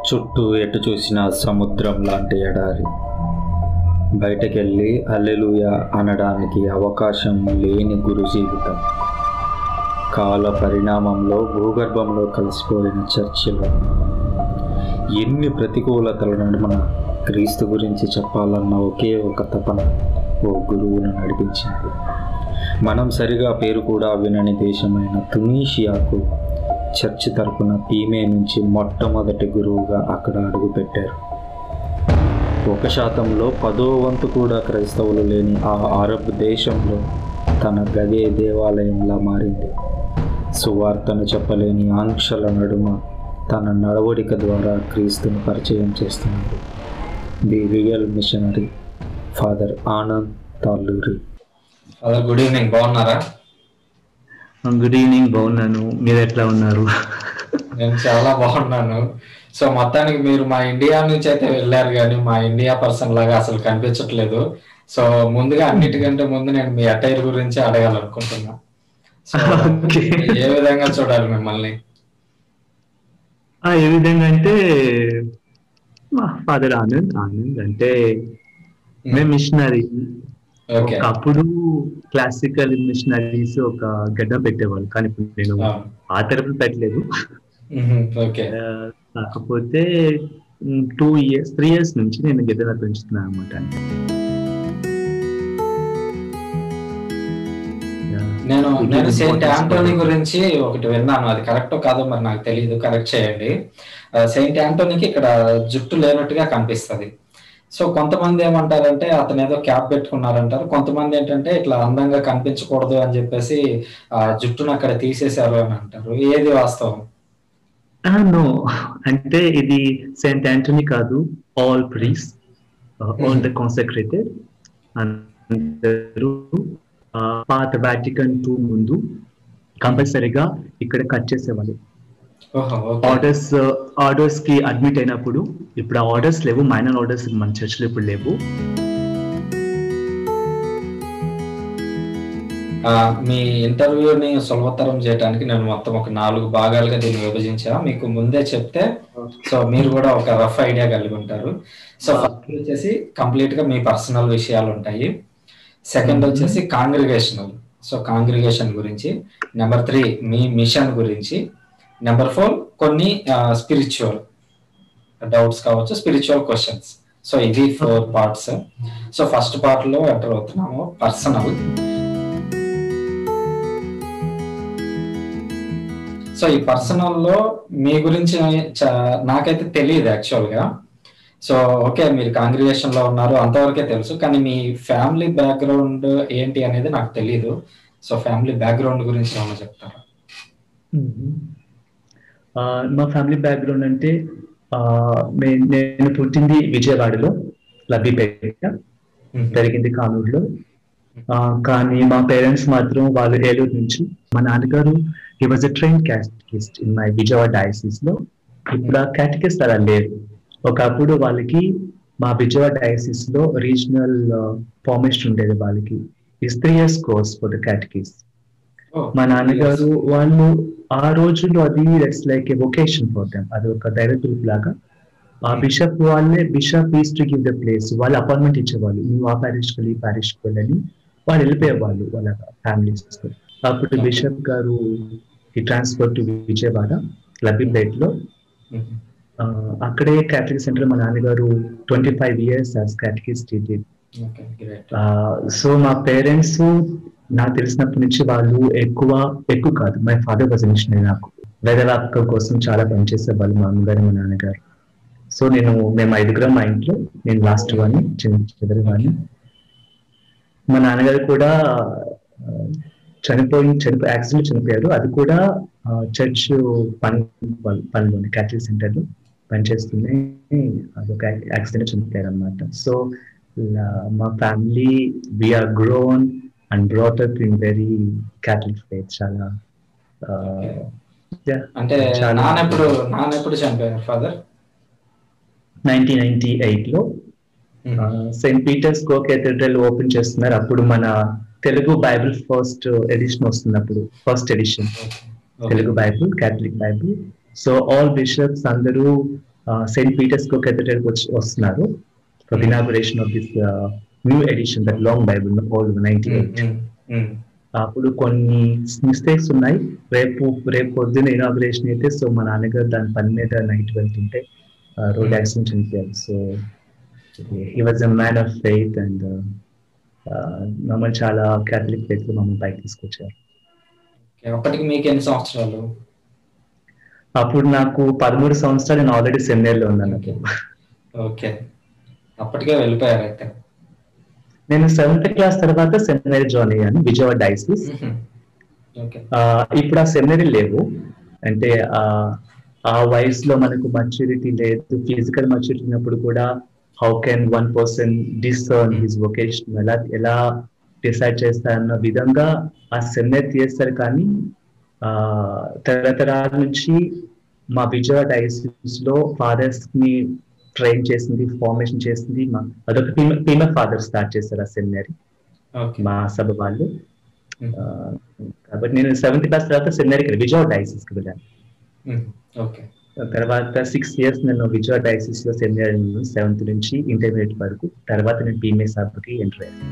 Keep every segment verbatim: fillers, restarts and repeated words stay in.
చుట్టూ ఎటు చూసిన సముద్రం లాంటి ఎడారి. బయటకెళ్ళి హల్లెలూయా అనడానికి అవకాశం లేని గురు జీవితం. కాల పరిణామంలో భూగర్భంలో కలిసిపోయిన చర్చిలో ఎన్ని ప్రతికూలతల నడుమన క్రీస్తు గురించి చెప్పాలన్న ఒకే ఒక తపన ఓ గురువును నడిపించింది. మనం సరిగా పేరు కూడా వినని దేశమైన తునీషియాకు చర్చి తరపున పీమే నుంచి మొట్టమొదటి గురువుగా అక్కడ అడుగుపెట్టారు. ఒక శాతంలో పదో వంతు కూడా క్రైస్తవులు లేని ఆ అరబ్ దేశంలో తన గదే దేవాలయంలా మారింది. సువార్తను చెప్పలేని ఆంక్షల నడుమ తన నడవడిక ద్వారా క్రీస్తుని పరిచయం చేస్తున్నారు the real missionary father Anand Talluri. Father good evening, బాగున్నారా? గుడ్ ఈవినింగ్, బాగున్నాను. మీరు ఎట్లా ఉన్నారు? నేను చాలా బాగున్నాను. సో మొత్తానికి మీరు మా ఇండియా నుంచి అయితే వెళ్ళారు, కానీ మా ఇండియా పర్సన్ లాగా అసలు కనిపించట్లేదు. సో ముందుగా అన్నిటికంటే ముందు నేను మీ అటైర్ గురించి అడగాలనుకుంటున్నా. సో ఏ విధంగా చూడాలి మిమ్మల్ని? ఏ విధంగా అంటే ఫాదర్ ఆనంద్ ఆనంద్ అంటే మేము మిషనరీ. ఒకప్పుడు క్లాసికల్ మిషనరీస్ ఒక గడ్డ పెట్టేవాళ్ళు, కానీ ఇప్పుడు నేను ఆ తరపున పెట్టలేదు. కాకపోతే టూ ఇయర్స్ త్రీ ఇయర్స్ నుంచి నేను గడ్డలా పెంచుతున్నాను అనమాట. నేను నేను సెయింట్ ఆంటోనీ గురించి ఒకటి విన్నాను, అది కరెక్టో కాదో మరి నాకు తెలియదు, కరెక్ట్ చేయండి. సెయింట్ ఆంటోనీకి ఇక్కడ జుట్టు లేనట్టుగా కనిపిస్తుంది. సో కొంతమంది ఏమంటారంటే అతను ఏదో క్యాప్ పెట్టుకున్నారంటారు, కొంతమంది ఏంటంటే ఇట్లా అందంగా కనిపించకూడదు అని చెప్పేసి ఆ జుట్టును అక్కడ తీసేశారు అని అంటారు. ఏది వాస్తవం? నో, అంటే ఇది సెయింట్ ఆంటోనీ కాదు, all priest, all the consecrated అందరూ పాత వాటికన్ టూ ముందు కంపల్సరీగా ఇక్కడ కట్ చేసేవాళ్ళు. ఆర్డర్స్ ఆర్డర్స్ కి అడ్మిట్ అయినప్పుడు, ఇప్పుడు ఆ ఆర్డర్స్ లేవు, మైనర్ ఆర్డర్స్ మన చర్చిలో ఇప్పుడు లేవు. మీ ఇంటర్వ్యూని సులభతరం చేయడానికి నేను మొత్తం ఒక నాలుగు భాగాలుగా దీన్ని విభజించా, మీకు ముందే చెప్తే సో మీరు కూడా ఒక రఫ్ ఐడియా కలిగి ఉంటారు. సో ఫస్ట్ వచ్చేసి కంప్లీట్ గా మీ పర్సనల్ విషయాలు ఉంటాయి. సెకండ్ వచ్చేసి కాంగ్రిగేషనల్, సో కాంగ్రిగేషన్ గురించి. నెంబర్ త్రీ మీ మిషన్ గురించి. నెంబర్ ఫోర్ కొన్ని స్పిరిచువల్ డౌట్స్ కావచ్చు, స్పిరిచువల్ క్వశ్చన్స్. సో ఇది four parts. So first part లో ఎంటర్ అవుతున్నాము, పర్సనల్. సో ఈ పర్సనల్ లో మీ గురించి నాకైతే తెలియదు యాక్చువల్ గా. సో ఓకే, మీరు కాంగ్రిగేషన్ లో ఉన్నారు అంతవరకే తెలుసు, కానీ మీ ఫ్యామిలీ బ్యాక్గ్రౌండ్ ఏంటి అనేది నాకు తెలియదు. సో ఫ్యామిలీ బ్యాక్గ్రౌండ్ గురించి ఏమైనా చెప్తారా? మా ఫ్యామిలీ బ్యాక్గ్రౌండ్ అంటే నేను పుట్టింది విజయవాడలో, లబ్బిపేట, పెరిగింది కానూరులో. కానీ మా పేరెంట్స్ మాత్రం వాళ్ళు ఏలూరు నుంచి. మా నాన్నగారు he was a train catechist in my Vijayawada diocese లో. ఇప్పుడు ఆ క్యాటకిస్ట్ అలా లేదు. ఒకప్పుడు వాళ్ళకి మా విజయవాడ డయాసిస్ లో రీజనల్ ఫార్మేషన్ ఉండేది వాళ్ళకి. Is three years course for the catechist. మా నాన్నగారు వాళ్ళు ఆ రోజుల్లో అది it's like a vocation for them, అది ఒక డైరెక్ట్ లాగా. ఆ బిషప్ వాళ్ళే bishop is to give the place, వాళ్ళు అపాయింట్మెంట్ ఇచ్చేవాళ్ళు, నువ్వు ఆ ప్యారిష్ కి వెళ్ళి ప్యారిష్ కి వెళ్ళని వాళ్ళు వెళ్ళిపోయేవాళ్ళు వాళ్ళ ఫ్యామిలీస్. అప్పుడు బిషప్ గారు ఈ ట్రాన్స్ఫర్ టు విజయవాడ లబ్బిపేట్ లో, అక్కడే క్యాథలిక్ సెంటర్ మా నాన్నగారు twenty five years as catechist. So మా పేరెంట్స్ నాకు తెలిసినప్పటి నుంచి వాళ్ళు ఎక్కువ ఎక్కువ కాదు, మై ఫాదర్ వాజ్ మిషనరీ. నాకు వేదవాక్యం కోసం చాలా పనిచేసే వాళ్ళు మా అమ్మగారు మా నాన్నగారు. సో నేను మేము ఐదుగురం మా ఇంట్లో, నేను లాస్ట్ వాడిని, చిన్న చివరి వాడిని. మా నాన్నగారు కూడా చనిపోయి చనిపోయి యాక్సిడెంట్ చనిపోయారు, అది కూడా చర్చ్ పని పనిలోని క్యాథలిక్ సెంటర్ లో పనిచేస్తుంది. అదొక యాక్సిడెంట్ చనిపోయారు అనమాట. సో మా family we are grown and brought up in very Catholic faith. చాలా అంటే నాన్నెప్పుడు నాన్నెప్పుడు చనిపోయారు ఫాదర్? నైన్టీన్ నైన్టీ ఎయిట్ లో saint Peter's co cathedral open చేస్తున్నారు. అప్పుడు మన తెలుగు బైబిల్ ఫస్ట్ ఎడిషన్ వస్తుంది, అప్పుడు first edition Telugu Bible, Catholic Bible. So all bishops అందరూ సెయింట్ పీటర్స్ కో కెథడ్రల్ వచ్చి వస్తున్నారు for the inauguration of this new edition that long Bible old ninety eight. అప్పుడు కొన్ని మిస్టేక్స్ ఉన్నాయి. రేపు రేపు పొద్దున్న ఇనాగురేషన్ అయితే సో మా నాన్నగారు దాని పని మీద నైట్ వెళ్తుంటే రోడ్ యాక్సిడెంట్ చనిపోయారు. So he was a man of faith and మమ్మల్ని చాలా క్యాథలిక్ ఫెయిత్ లో మమ్మల్ని పైకి తీసుకొచ్చారు. అప్పటికి మీకు ఎన్ని సంవత్సరాలు? అప్పుడు నాకు పదమూడు సంవత్సరాలు, నేను ఆల్రెడీ సెమినర్ లో ఉన్నాను. ఓకే, అప్పటికే వెళ్ళిపోయారు అయితే. నేను సెవెంత్ క్లాస్ తర్వాత సెమినరీ జాయిన్ అయ్యాను విజయవాడ డైసిస్. ఇప్పుడు ఆ సెమినరీ లేవు, అంటే ఆ వయసులో మనకు మెచ్యూరిటీ లేదు, ఫిజికల్ మెచ్యూరిటీ ఉన్నప్పుడు కూడా how can one person discern his vocation, ఎలా ఎలా డిసైడ్ చేస్తారన్న విధంగా ఆ సెమినరీ చేస్తారు. కానీ ఆ తరతరాల నుంచి మా విజయవాడ డైసిస్ లో ఫాదర్స్ ని ట్రైన్ చేసింది, ఫార్మేషన్ చేసింది మా అదొక ఫీమేల్ ఫాదర్ స్టార్ట్ చేశారు ఆ సెమినరీ మా సభ వాళ్ళు. కాబట్టి నేను సెవెంత్ క్లాస్ తర్వాత సెమినరీకి విజయవాడ డైసిస్ కి వెళ్ళాను. తర్వాత సిక్స్ ఇయర్స్ నేను విజయవాడ డైసిస్ లో సెమినరీ సెవెంత్ నుంచి ఇంటర్మీడియట్ వరకు. తర్వాత నేను పీఎంఏ సభకి ఎంటర్ అయ్యాను.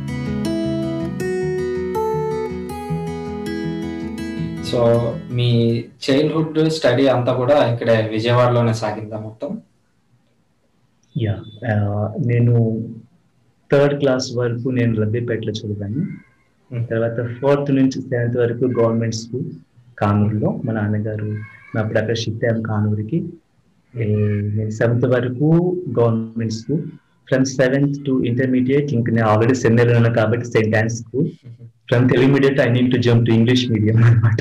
సో మీ చైల్డ్హుడ్ స్టడీ అంతా కూడా ఇక్కడే విజయవాడలోనే సాగిందా మొత్తం? యా, నేను థర్డ్ క్లాస్ వరకు నేను లబ్బిపేటలో చదివాను. తర్వాత ఫోర్త్ నుంచి సెవెంత్ వరకు గవర్నమెంట్ స్కూల్ కానూరులో. మా నాన్నగారు అప్పుడు అక్కడ షిఫ్ట్ అయ్యాం కానూరుకి. నేను సెవెంత్ వరకు government school. From seventh to intermediate ఇంక నేను ఆల్రెడీ సెమినరీ ఉన్నాను కాబట్టి saint Ann's school. From Telugu medium I need to jump to English medium అన్నమాట.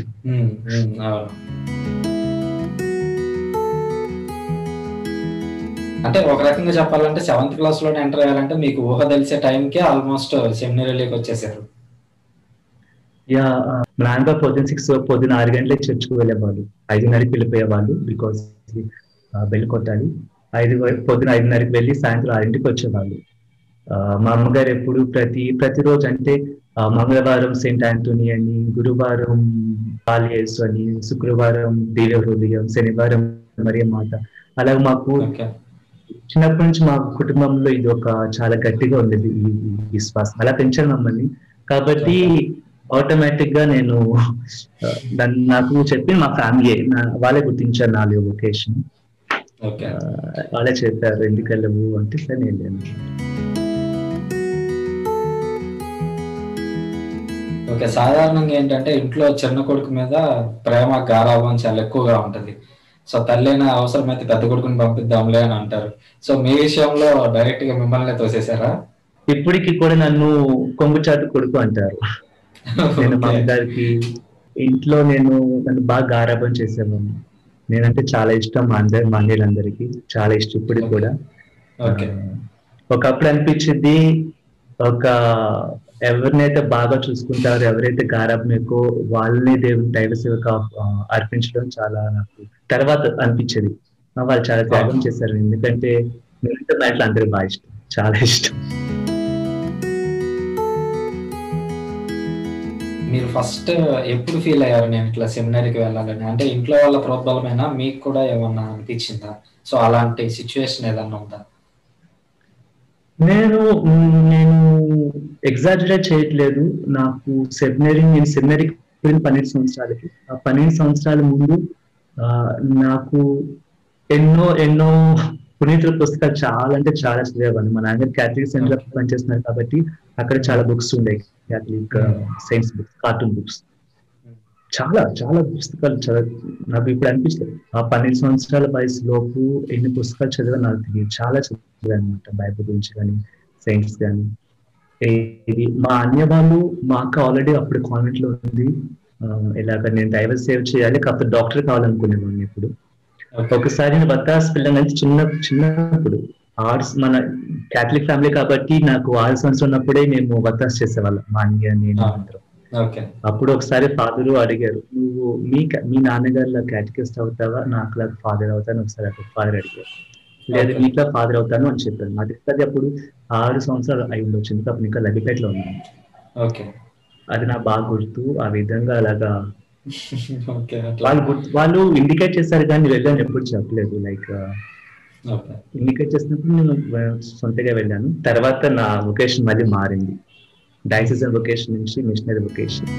అంటే ఒక రకంగా చెప్పాలంటే సెవెంత్ క్లాస్ లోనే ఎంటర్ అయ్యాలంటే మీకు ఊహ తెలిసే టైంకి ఆల్మోస్ట్ సెమినరీలోకి వచ్చేసారు. యా, మా నాన్నగారు పొద్దున్న సిక్స్ పొద్దున్న ఆరు గంటలకు చర్చకు వెళ్ళేవాళ్ళు, ఐదున్నరకి వెళ్ళిపోయేవాళ్ళు బికాస్ బెల్ కొట్టాలి. ఐదు పొద్దున ఐదున్నరకి వెళ్ళి సాయంత్రం ఆరింటికి వచ్చేవాళ్ళు. మా అమ్మగారు ఎప్పుడు ప్రతి ప్రతిరోజు అంటే మంగళవారం సెయింట్ ఆంటోనీ అని, గురువారం పాలియేసు అని, శుక్రవారం దివ్య హృదయం, శనివారం మరియ మాత, అలాగే మాకు చిన్నప్పటి నుంచి మా కుటుంబంలో ఇది ఒక చాలా గట్టిగా ఉండేది ఈ విశ్వాసం. అలా పెంచారు మమ్మల్ని. కాబట్టి ఆటోమేటిక్ గా నేను నాకు చెప్పి మా ఫ్యామిలీ వాళ్ళే గుర్తించారు నా లొకేషన్. వాళ్ళే చెప్పారు ఎందుకు వెళ్ళవు అంటే సరే నేను వెళ్ళాను. ఓకే, సాధారణంగా ఏంటంటే ఇంట్లో చిన్న కొడుకు మీద ప్రేమ గారాభం చాలా ఎక్కువగా ఉంటది. సో తల్లైన అవసరమైతే పెద్ద కొడుకుని పంపిద్దాంలే అని అంటారు. సో మీ విషయంలో డైరెక్ట్ గా మిమ్మల్ని తోసేసారా? ఇప్పటికి కూడా నన్ను కొంగుచాటు కొడుకు అంటారు. నేను మా అమ్మగారికి ఇంట్లో నేను నన్ను బాగా గారాభం చేసేవాడిని. నేనంటే చాలా ఇష్టం మా అందరి మా అన్నయ్యలందరికీ చాలా ఇష్టం ఇప్పటికి కూడా. ఒకప్పుడు అనిపించింది ఒక ఎవరినైతే బాగా చూసుకుంటారో, ఎవరైతే గారాభం ఎక్కువ వాళ్ళని దేవుని దైవ సేవకు అర్పించడం చాలా నాకు తర్వాత అనిపించేది. వాళ్ళు చాలా త్యాగం చేశారు. ఎందుకంటే మిగతా మ్యాట్లు అందరూ బాగా ఇష్టం, చాలా ఇష్టం. మీరు ఫస్ట్ ఎప్పుడు ఫీల్ అయ్యారు నేను ఇట్లా సెమినరీకి వెళ్ళాలని? అంటే ఇంట్లో వాళ్ళ ప్రోద్బలమైనా మీకు కూడా ఏమన్నా అనిపించిందా? సో అలాంటి సిచ్యువేషన్ ఏదన్నా ఉందా? నేను నేను ఎగ్జాజరేట్ చేయట్లేదు. నాకు సెమినరీ నేను సెమినరీకి పన్నెండు సంవత్సరాలకి ఆ పన్నెండు సంవత్సరాల ముందు నాకు ఎన్నో ఎన్నో పునీతుల పుస్తకాలు చాలా అంటే చాలా చదివేవాడిని. మా నాన్నగారు క్యాథలిక్ సెంటర్ లో పనిచేస్తున్నారు కాబట్టి అక్కడ చాలా బుక్స్ ఉండే, Catholic science books, cartoon books, చాలా చాలా పుస్తకాలు చదివి నాకు ఇప్పుడు అనిపిస్తుంది ఆ పన్నెండు సంవత్సరాల వయసు లోపు ఎన్ని పుస్తకాలు చదివా నాకు తెలియదు. చాలా చదివాను అనమాట, బైబిల్ గురించి కానీ సైన్స్ కానీ. ఇది మా అన్య వాళ్ళు మా అక్క ఆల్రెడీ అప్పుడు కాన్వెంట్ లో ఉంది. ఇలాగ నేను దైవ సేవ చేయాలి, కాకపోతే డాక్టర్ కావాలనుకునేవాడిని. ఇప్పుడు ఒకసారి నేను బత్తాస్ పిల్లల నుంచి చిన్న చిన్నప్పుడు ఆర్ట్స్ మన క్యాథలిక్ ఫ్యామిలీ కాబట్టి నాకు ఆరు సంవత్సరం ఉన్నప్పుడే మేము బత్తాస్ చేసేవాళ్ళం మా అన్య నేను అందరం. అప్పుడు ఒకసారి ఫాదర్ అడిగారు, నువ్వు మీ మీ నాన్నగారిలా క్యాటకిస్ట్ అవుతావా, నాకు లాగా ఫాదర్ అవుతాను ఒకసారి అప్పుడు ఫాదర్ అడిగారు. లేదు మీట్లా ఫాదర్ అవుతాను అని చెప్పాను. నాకు అది అప్పుడు ఆరు సంవత్సరాలు అయి ఉండొచ్చు, అప్పుడు ఇంకా లబ్బిపేటలో ఉన్నాను. అది నాకు బాగా గుర్తు. ఆ విధంగా అలాగా వాళ్ళు గుర్తు వాళ్ళు ఇండికేట్ చేశారు కానీ వెళ్ళని ఎప్పుడు చెప్పలేదు. Like okay. ఇండికేట్ చేసినప్పుడు నేను ఆ, సొంతగా వెళ్ళాను. తర్వాత నా వొకేషన్ మళ్ళీ మారింది, డైసిజన్ వొకేషన్ నుంచి మిషనరీ వొకేషన్.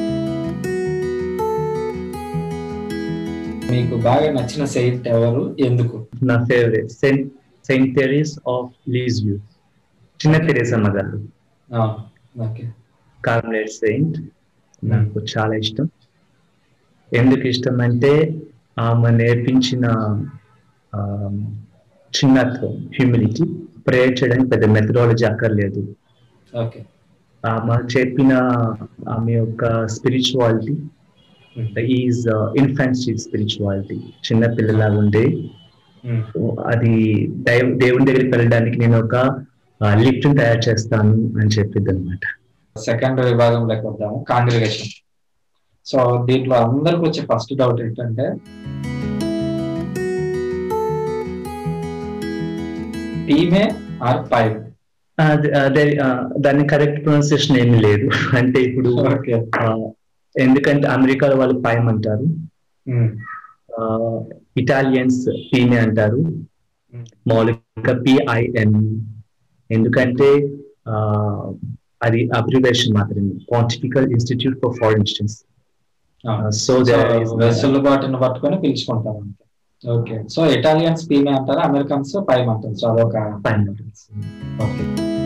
మీకు బాగా నచ్చిన సెయింట్ ఎవరు, ఎందుకు? నా favourite saint saint Therese of Lisieux, చిన్న తెరేసమ్మ గారు, ఆ, ఓకే. Carmel Saint. నాకు చాలా ఇష్టం. ఎందుకు ఇష్టం అంటే ఆమె నేర్పించిన ఆ, చిన్నత్వం, హ్యూమిలిటీ. ప్రేయర్ చేయడానికి పెద్ద మెథడాలజీ అక్కర్లేదు. ఓకే. ఆమె చెప్పిన ఆమె యొక్క స్పిరిచువాలిటీ ఈజ్ ఇన్ఫాన్సీ స్పిరిచువాలిటీ, చిన్న పిల్లలాగా ఉండే. అది దైవ దేవుని దగ్గరికి వెళ్ళడానికి నేను ఒక లిఫ్ట్ తయారు చేస్తాను అని చెప్పింది అనమాట. సెకండ్ విభాగంలోకి వద్దాము, కాంగ్రిగేషన్. సో దీంట్లో అందరికి వచ్చే ఫస్ట్ డౌట్ ఏంటంటే టీమే ఆర్ పైవ్? అది- అదే ఆ, దాని కరెక్ట్ ప్రొనౌన్సియేషన్ ఏమీ లేదు. అంటే ఇప్పుడు ఓకే. ఆ, ఎందుకంటే అమెరికాలో వాళ్ళు పైమ్ అంటారు, ఆ, ఇటాలియన్స్ పీనే అంటారు, మౌలిక పిఐఎన్. ఎందుకంటే ఆ, అది అబ్రివేషన్ మాత్రమే, pontifical institute for foreign studies. So వెసులుబాటును పట్టుకొని పిలుచుకుంటారు అంతే. ఓకే. సో ఇటాలియన్స్ పీమే అంటారు, అమెరికన్స్ పైమ్ అంటారు. సో అదొక ఓకే.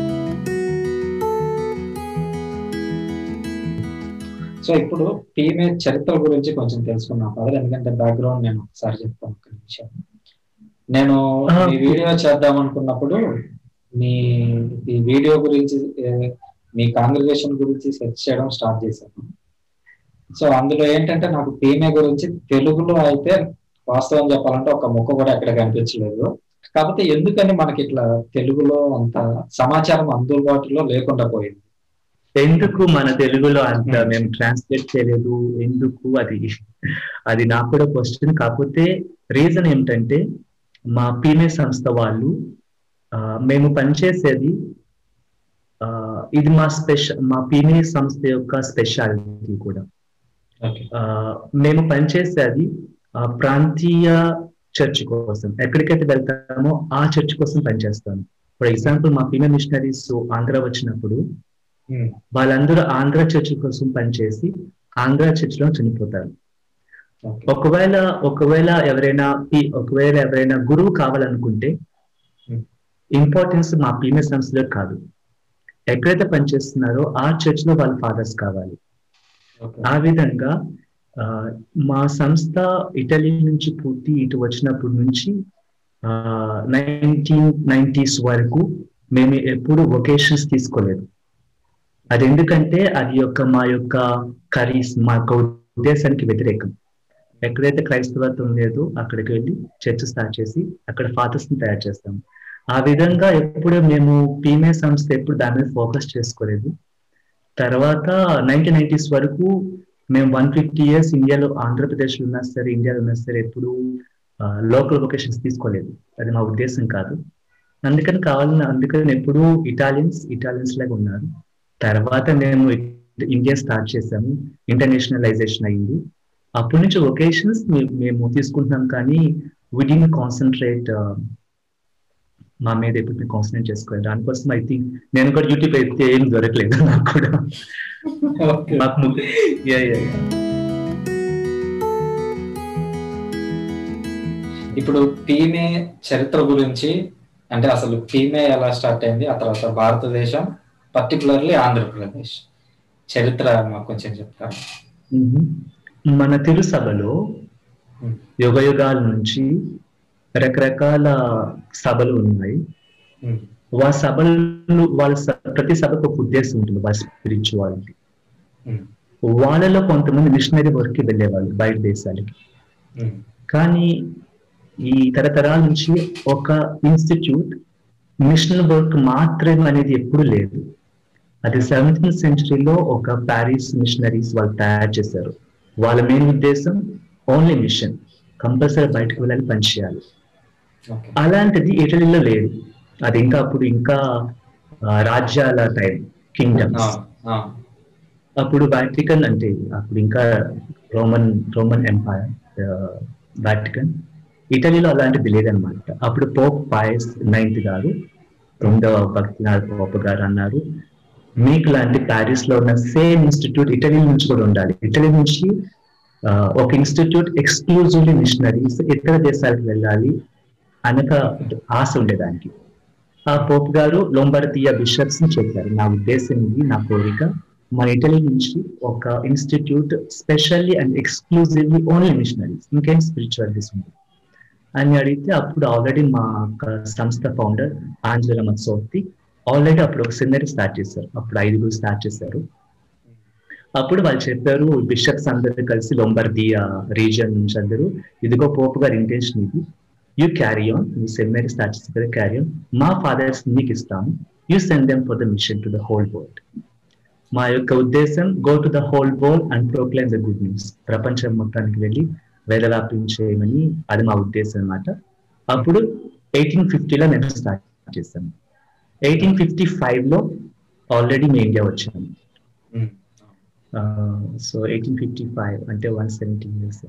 సో ఇప్పుడు పీమే చరిత్ర గురించి కొంచెం తెలుసుకున్నాం కదా, ఎందుకంటే బ్యాక్గ్రౌండ్ నేను ఒకసారి చెప్తాను ఒక నిమిషం. నేను Ah, ఈ వీడియో చేద్దాం అనుకున్నప్పుడు మీ ఈ వీడియో గురించి ఏ, మీ కాంగ్రిగేషన్ గురించి సెర్చ్ చేయడం స్టార్ట్ చేశాను. సో అందులో ఏంటంటే నాకు పీమే గురించి తెలుగులో అయితే వాస్తవం చెప్పాలంటే ఒక ముక్క కూడా ఎక్కడ కనిపించలేదు. కాకపోతే ఎందుకని మనకి ఇట్లా తెలుగులో అంత సమాచారం అందుబాటులో లేకుండా పోయింది? ఎందుకు మన తెలుగులో అంత మేము ట్రాన్స్లేట్ చేయలేదు, ఎందుకు? అది అది నాకు కూడా క్వశ్చన్. కాకపోతే రీజన్ ఏమిటంటే మా పీమే సంస్థ వాళ్ళు, ఆ, మేము పనిచేసేది, ఆ, ఇది మా స్పెషల్, మా పీమే సంస్థ యొక్క స్పెషాలిటీ కూడా. ఓకే. ఆ, మేము పనిచేసేది ఆ, ప్రాంతీయ చర్చ్ కోసం. ఎక్కడికైతే వెళ్తామో ఆ చర్చ్ కోసం పనిచేస్తాము. ఫర్ ఎగ్జాంపుల్ మా పీమే మిషనరీస్ ఆంధ్ర వచ్చినప్పుడు వాళ్ళందరూ ఆంధ్ర చర్చ్ కోసం పనిచేసి ఆంధ్ర చర్చ్ లో చనిపోతారు. ఓకే. ఒకవేళ ఒకవేళ ఎవరైనా ఈ- ఒకవేళ ఎవరైనా గురువు కావాలనుకుంటే Hmm. ఇంపార్టెన్స్ మా పీమే సంస్థలో కాదు, ఎక్కడైతే పనిచేస్తున్నారో ఆ చర్చ్ లో వాళ్ళ ఫాదర్స్ కావాలి. ఓకే. ఆ విధంగా ఆ, మా సంస్థ ఇటలీ నుంచి పూర్తి ఇటు వచ్చినప్పటి నుంచి నైన్టీన్ నైన్టీస్ వరకు మేము ఎప్పుడు వొకేషన్స్ తీసుకోలేదు. అది ఎందుకంటే అది యొక్క మా యొక్క కరీస్, మా యొక్క ఉద్దేశానికి వ్యతిరేకం. ఎక్కడైతే క్రైస్తవత్వం లేదో అక్కడికి వెళ్ళి చర్చ్ స్టార్ట్ చేసి అక్కడ ఫాదర్స్ ని తయారు చేస్తాం. ఆ విధంగా ఎప్పుడు మేము పీమే సంస్థ ఎప్పుడు దాని మీద ఫోకస్ చేసుకోలేదు. తర్వాత నైన్టీన్ నైన్టీస్ వరకు మేము వన్ ఫిఫ్టీ ఇయర్స్ ఇండియాలో, ఆంధ్రప్రదేశ్ లో ఉన్నా సరే, ఇండియాలో ఉన్నా సరే ఎప్పుడు లోకల్ వొకేషన్స్ తీసుకోలేదు. అది మా ఉద్దేశం కాదు. అందుకని కావాలని అందుకని ఎప్పుడు ఇటాలియన్స్ ఇటాలియన్స్ లాగా ఉన్నారు. తర్వాత మేము ఇండియా స్టార్ట్ చేసాము, ఇంటర్నేషనలైజేషన్ అయింది. అప్పటి నుంచి వొకేషన్స్ మేము తీసుకుంటున్నాం, కానీ వి డిడ్ంట్ కాన్సన్ట్రేట్, మా మీద ఎప్పుడు కాన్సన్ట్రేట్ చేసుకోవాలి. దానికోసం ఐ థింక్ నేను కూడా యూట్యూబ్ అయితే ఏం దొరకలేదు నాకు కూడా. ఓకే. మాకు ముగ్గురు- yeah, yeah, yeah. ఇప్పుడు పీమే చరిత్ర గురించి, అంటే అసలు పీమే ఎలా స్టార్ట్ అయింది, ఆ తర్వాత భారతదేశం, పర్టికులర్లీ ఆంధ్రప్రదేశ్ చరిత్ర మాకు కొంచెం చెప్తారు? మ్మ్. మన తిరు సభలో Hmm. యుగ యుగాల నుంచి రకరకాల సభలు ఉన్నాయి. Hmm. వాళ్ళ సభలు వాళ్ళ స- ప్రతి సభకు ఒక ఉద్దేశం ఉంటుంది, వాళ్ళ స్పిరిచువాలిటీ. Hmm. వాళ్ళలో కొంతమంది మిషనరీ వర్క్ కి వెళ్ళేవాళ్ళు బయట దేశాలకి. Hmm. కానీ ఈ తరతరాల నుంచి ఒక ఇన్స్టిట్యూట్ మిషనల్ వర్క్ మాత్రమే అనేది ఎప్పుడు లేదు. అది సెవెంటీన్త్ సెంచరీలో ఒక ప్యారిస్ మిషనరీస్ వాళ్ళు తయారు చేశారు. వాళ్ళ మెయిన్ ఉద్దేశం ఓన్లీ మిషన్, కంపల్సరీ బయటకు వెళ్ళాలి, పనిచేయాలి. Okay. అలాంటిది ఇటలీలో లేదు. అది ఇంకా అప్పుడు ఇంకా ఆ, రాజ్యాల టైం, కింగ్డమ్స్. Ah, ah. అప్పుడు వాటికన్ అంటే అప్పుడు ఇంకా రోమన్ రోమన్ ఎంపైర్ వాటికన్. ఇటలీలో అలాంటిది లేదనమాట. అప్పుడు పోప్ పాయస్ నైన్త్ గారు, తొమ్మిదవ భక్తినాథ్ పోప్ గారు అన్నారు, మీకు లాంటి ప్యారిస్ లో ఉన్న సేమ్ ఇన్స్టిట్యూట్ ఇటలీ నుంచి కూడా ఉండాలి. ఇటలీ నుంచి ఆ, ఒక ఇన్స్టిట్యూట్ ఎక్స్క్లూజివ్లీ మిషనరీస్ ఇతర దేశాలకు వెళ్ళాలి అనక ఆశ ఉండేదానికి. ఆ పోప్ గారు లొంబార్దియా బిషప్స్ ని చెప్పారు, నా ఉద్దేశం ఇది, నా కోరిక, మన ఇటలీ నుంచి ఒక institute specially and exclusively only missionaries, ఇంకేం స్పిరిచువాలిటీస్ ఉంది అని అడిగితే, అప్పుడు ఆల్రెడీ మా సంస్థ ఫౌండర్ ఆంజెలా మత్సోర్తి ఆల్రెడీ అప్పుడు ఒక సెమినరీ స్టార్ట్ చేశారు. అప్పుడు ఐదుగురు స్టార్ట్ చేశారు. అప్పుడు వాళ్ళు చెప్పారు, బిషప్స్ అందరూ కలిసి లొంబార్దియా రీజియన్ నుంచి అందరూ, ఇదిగో పోప్ గారి ఇంటెన్షన్ ఇది, యూ క్యారీ ఆన్, మీ సెమినరీ స్టార్ట్ చేసి కదా క్యారీ ఆన్, మా ఫాదర్స్ మీకు ఇస్తాము, you send them for the mission to the whole world. మా యొక్క ఉద్దేశం, go to the whole world and proclaim the good news, ప్రపంచం మొత్తానికి వెళ్ళి వేదవ్యాప్యం చేయమని, అది మా ఉద్దేశం అన్నమాట. అప్పుడు ఎయిటీన్ ఫిఫ్టీలో మేము స్టార్ట్ చేశాము. ఎయిటీన్ ఫిఫ్టీ ఫైవ్ లో ఆల్రెడీ మేము ఇండియా వచ్చాము. సో ఎయిటీన్ ఫిఫ్టీ ఫైవ్ అంటే one seventy years.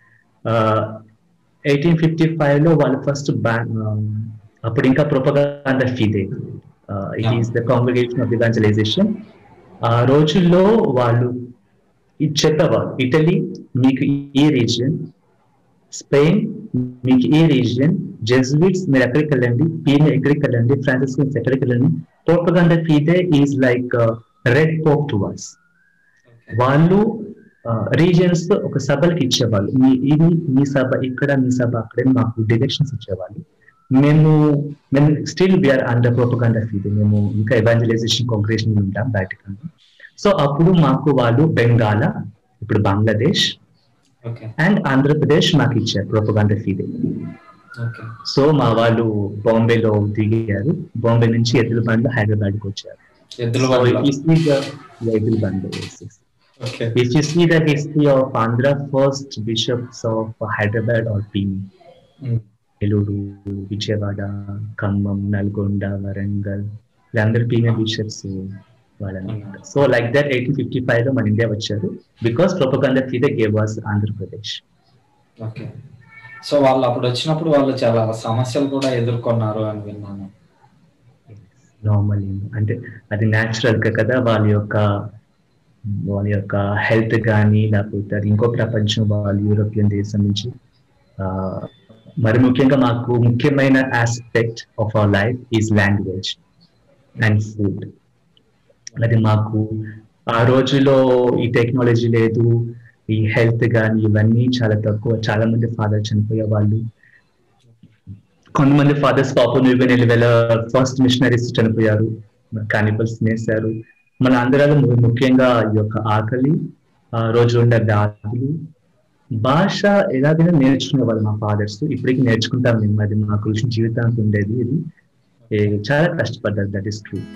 Eighteen fifty five లో వాళ్ళు ఫస్ట్ బ్యాన్, అప్పుడు ఇంకా Propaganda Fide, it is the congregation of evangelization. ఆ రోజుల్లో వాళ్ళు ఇది చెప్పేవాళ్ళు, ఇటలీ మీకు ఈ రీజియన్, స్పెయిన్ మీకు ఈ రీజియన్, జెజుయిట్స్ మీరు ఎక్కడికి వెళ్ళండి, పీఎం ఎక్కడికి వెళ్ళండి, ఫ్రాన్సిస్కన్స్ ఎక్కడికి వెళ్ళండి, Propaganda Fide is like red pope to us. వాళ్ళు రీజియన్స్ ఒక సభలకు ఇచ్చేవాళ్ళు, మీ ఇది మీ సభ ఇక్కడ, మీ సభ అక్కడే, మాకు డైరెక్షన్స్ ఇచ్చేవాళ్ళు. మేము మేము still we are under Propaganda Fide, మేము ఇంకా ఎవాంజలైజేషన్ కాంగ్రెషన్ ఉంటాం బయటకు. సో అప్పుడు మాకు వాళ్ళు బెంగాల్, ఇప్పుడు బంగ్లాదేశ్ అండ్ ఆంధ్రప్రదేశ్ మాకు ఇచ్చారు ప్రొపగాండా ఫీడ్. సో మా వాళ్ళు బాంబేలో దిగారు, బాంబే నుంచి ఎద్దుల బండ్లో హైదరాబాద్కి వచ్చారు. ఎద్దుల బండ్లో. Okay. If you see the history of Andhra, first bishops of Hyderabad or Pini, mm. Eluru, Vijayawada, Khammam, Nalgonda, Warangal, వీళ్ళందరూ Pini bishops వాళ్ళనమాట. So like that eighteen fifty five లో మన ఇండియా వచ్చారు, because propaganda fide gave us Andhra Pradesh. Okay. So వాళ్ళు అప్పుడు వచ్చినప్పుడు వాళ్ళు చాలా సమస్యలు కూడా ఎదుర్కొన్నారు అని విన్నాను. నార్మల్ అంటే అది న్యాచురల్ గా కదా, వాళ్ళ యొక్క వాళ్ళ యొక్క హెల్త్ కానీ, లేకపోతే అది ఇంకో ప్రపంచం, వాళ్ళు యూరోపియన్ దేశం నుంచి. మరి ముఖ్యంగా మాకు ముఖ్యమైన aspect of our life is language and food. అది మాకు ఆ రోజులో ఈ టెక్నాలజీ లేదు, ఈ హెల్త్ కానీ ఇవన్నీ చాలా తక్కువ. చాలా మంది ఫాదర్ చనిపోయే వాళ్ళు, కొంతమంది ఫాదర్స్ పాపం న్యూగినిలో వెళ్ళ ఫస్ట్ మిషనరీస్ చనిపోయారు, కానిబల్స్ నేసారు. మన ఆంధ్రాలో ముఖ్యంగా ఈ యొక్క ఆకలి, ఆ రోజు ఉండే వ్యాధులు, భాష ఎలాగైనా నేర్చుకునే వాళ్ళు మా ఫాదర్స్. ఇప్పటికీ నేర్చుకుంటాం మేము, అది మా కృషి జీవితానికి ఉండేది. ఇది చాలా కష్టపడ్డారు, దట్ ఈస్ ట్రూ.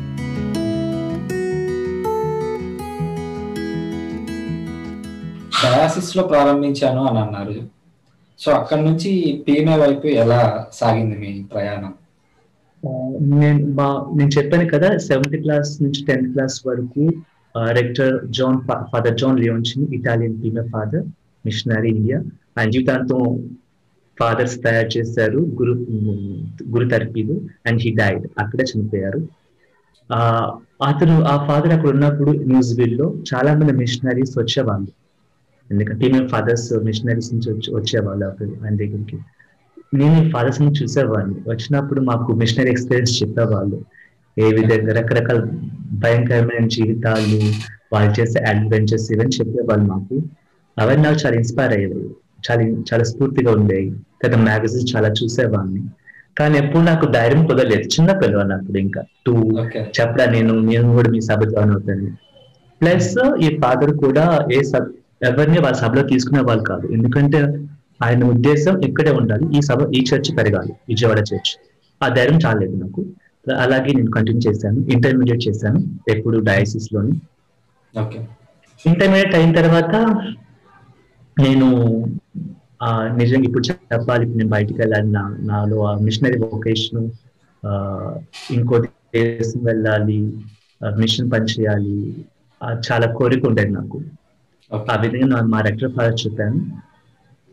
డయాసిస్ లో ప్రారంభించాను అని అన్నారు. సో అక్కడ నుంచి పీఎంఏ వైపు ఎలా సాగింది మీ ప్రయాణం? నేను బా నేను చెప్పాను కదా, సెవెంత్ క్లాస్ నుంచి టెన్త్ క్లాస్ వరకు rector John father John Leoncini, Italian PME father, missionary India. ఆయన జీవితాంతం ఫాదర్స్ తయారు చేశారు, గురు గురు తర్పీలు, అండ్ హీ డైడ్, అక్కడే చనిపోయారు. ఆ అతను ఆ ఫాదర్ అక్కడ ఉన్నప్పుడు న్యూజిలాండ్ లో చాలా మంది మిషనరీస్ వచ్చేవాళ్ళు, ఎందుకంటే పీఎంఏ ఫాదర్స్ మిషనరీస్ నుంచి వచ్చి వచ్చేవాళ్ళు అప్పుడు ఆయన దగ్గరికి. నేను ఈ ఫాదర్స్ ని చూసేవాడిని, వచ్చినప్పుడు మాకు మిషనరీ ఎక్స్పీరియన్స్ చెప్పేవాళ్ళు, ఏ విధంగా రకరకాల భయంకరమైన జీవితాలు, వాళ్ళు చేసే అడ్వెంచర్స్ ఇవన్నీ చెప్పేవాళ్ళు మాకు. అవన్నీ నాకు చాలా ఇన్స్పైర్ అయ్యేవి, చాలా చాలా స్ఫూర్తిగా ఉండేవి. కదా మ్యాగజైన్స్ చాలా చూసేవాడిని, కానీ ఎప్పుడు నాకు ధైర్యం కుదరలేదు. చిన్న పిల్లవాడిని అప్పుడు, ఇంకా టూ చెప్పడా నేను నేను కూడా మీ సభ జాయిన్ అవుతాను. ప్లస్ ఈ ఫాదర్ కూడా ఏ సభ ఎవరిని వాళ్ళ సభలో తీసుకునే వాళ్ళు కాదు, ఎందుకంటే ఆయన ఉద్దేశం ఇక్కడే ఉండాలి, ఈ సభ ఈ చర్చ్ పెరగాలి, విజయవాడ చర్చ్. ఆ ధైర్యం చాలేదు నాకు. అలాగే నేను కంటిన్యూ చేశాను, ఇంటర్మీడియట్ చేశాను ఎప్పుడు డయాసిస్ లోని. ఇంటర్మీడియట్ అయిన తర్వాత నేను ఆ నిజంగా ఇప్పుడు చెప్పాలి, నేను బయటికి వెళ్ళాలి, నా నాలో ఆ మిషనరీ వొకేషన్, ఆ ఇంకో దేశం వెళ్ళాలి, మిషన్ పని చేయాలి, చాలా కోరిక ఉండేది నాకు. ఆ విధంగా మా రెక్టర్ ఫాదర్ చెప్పాను,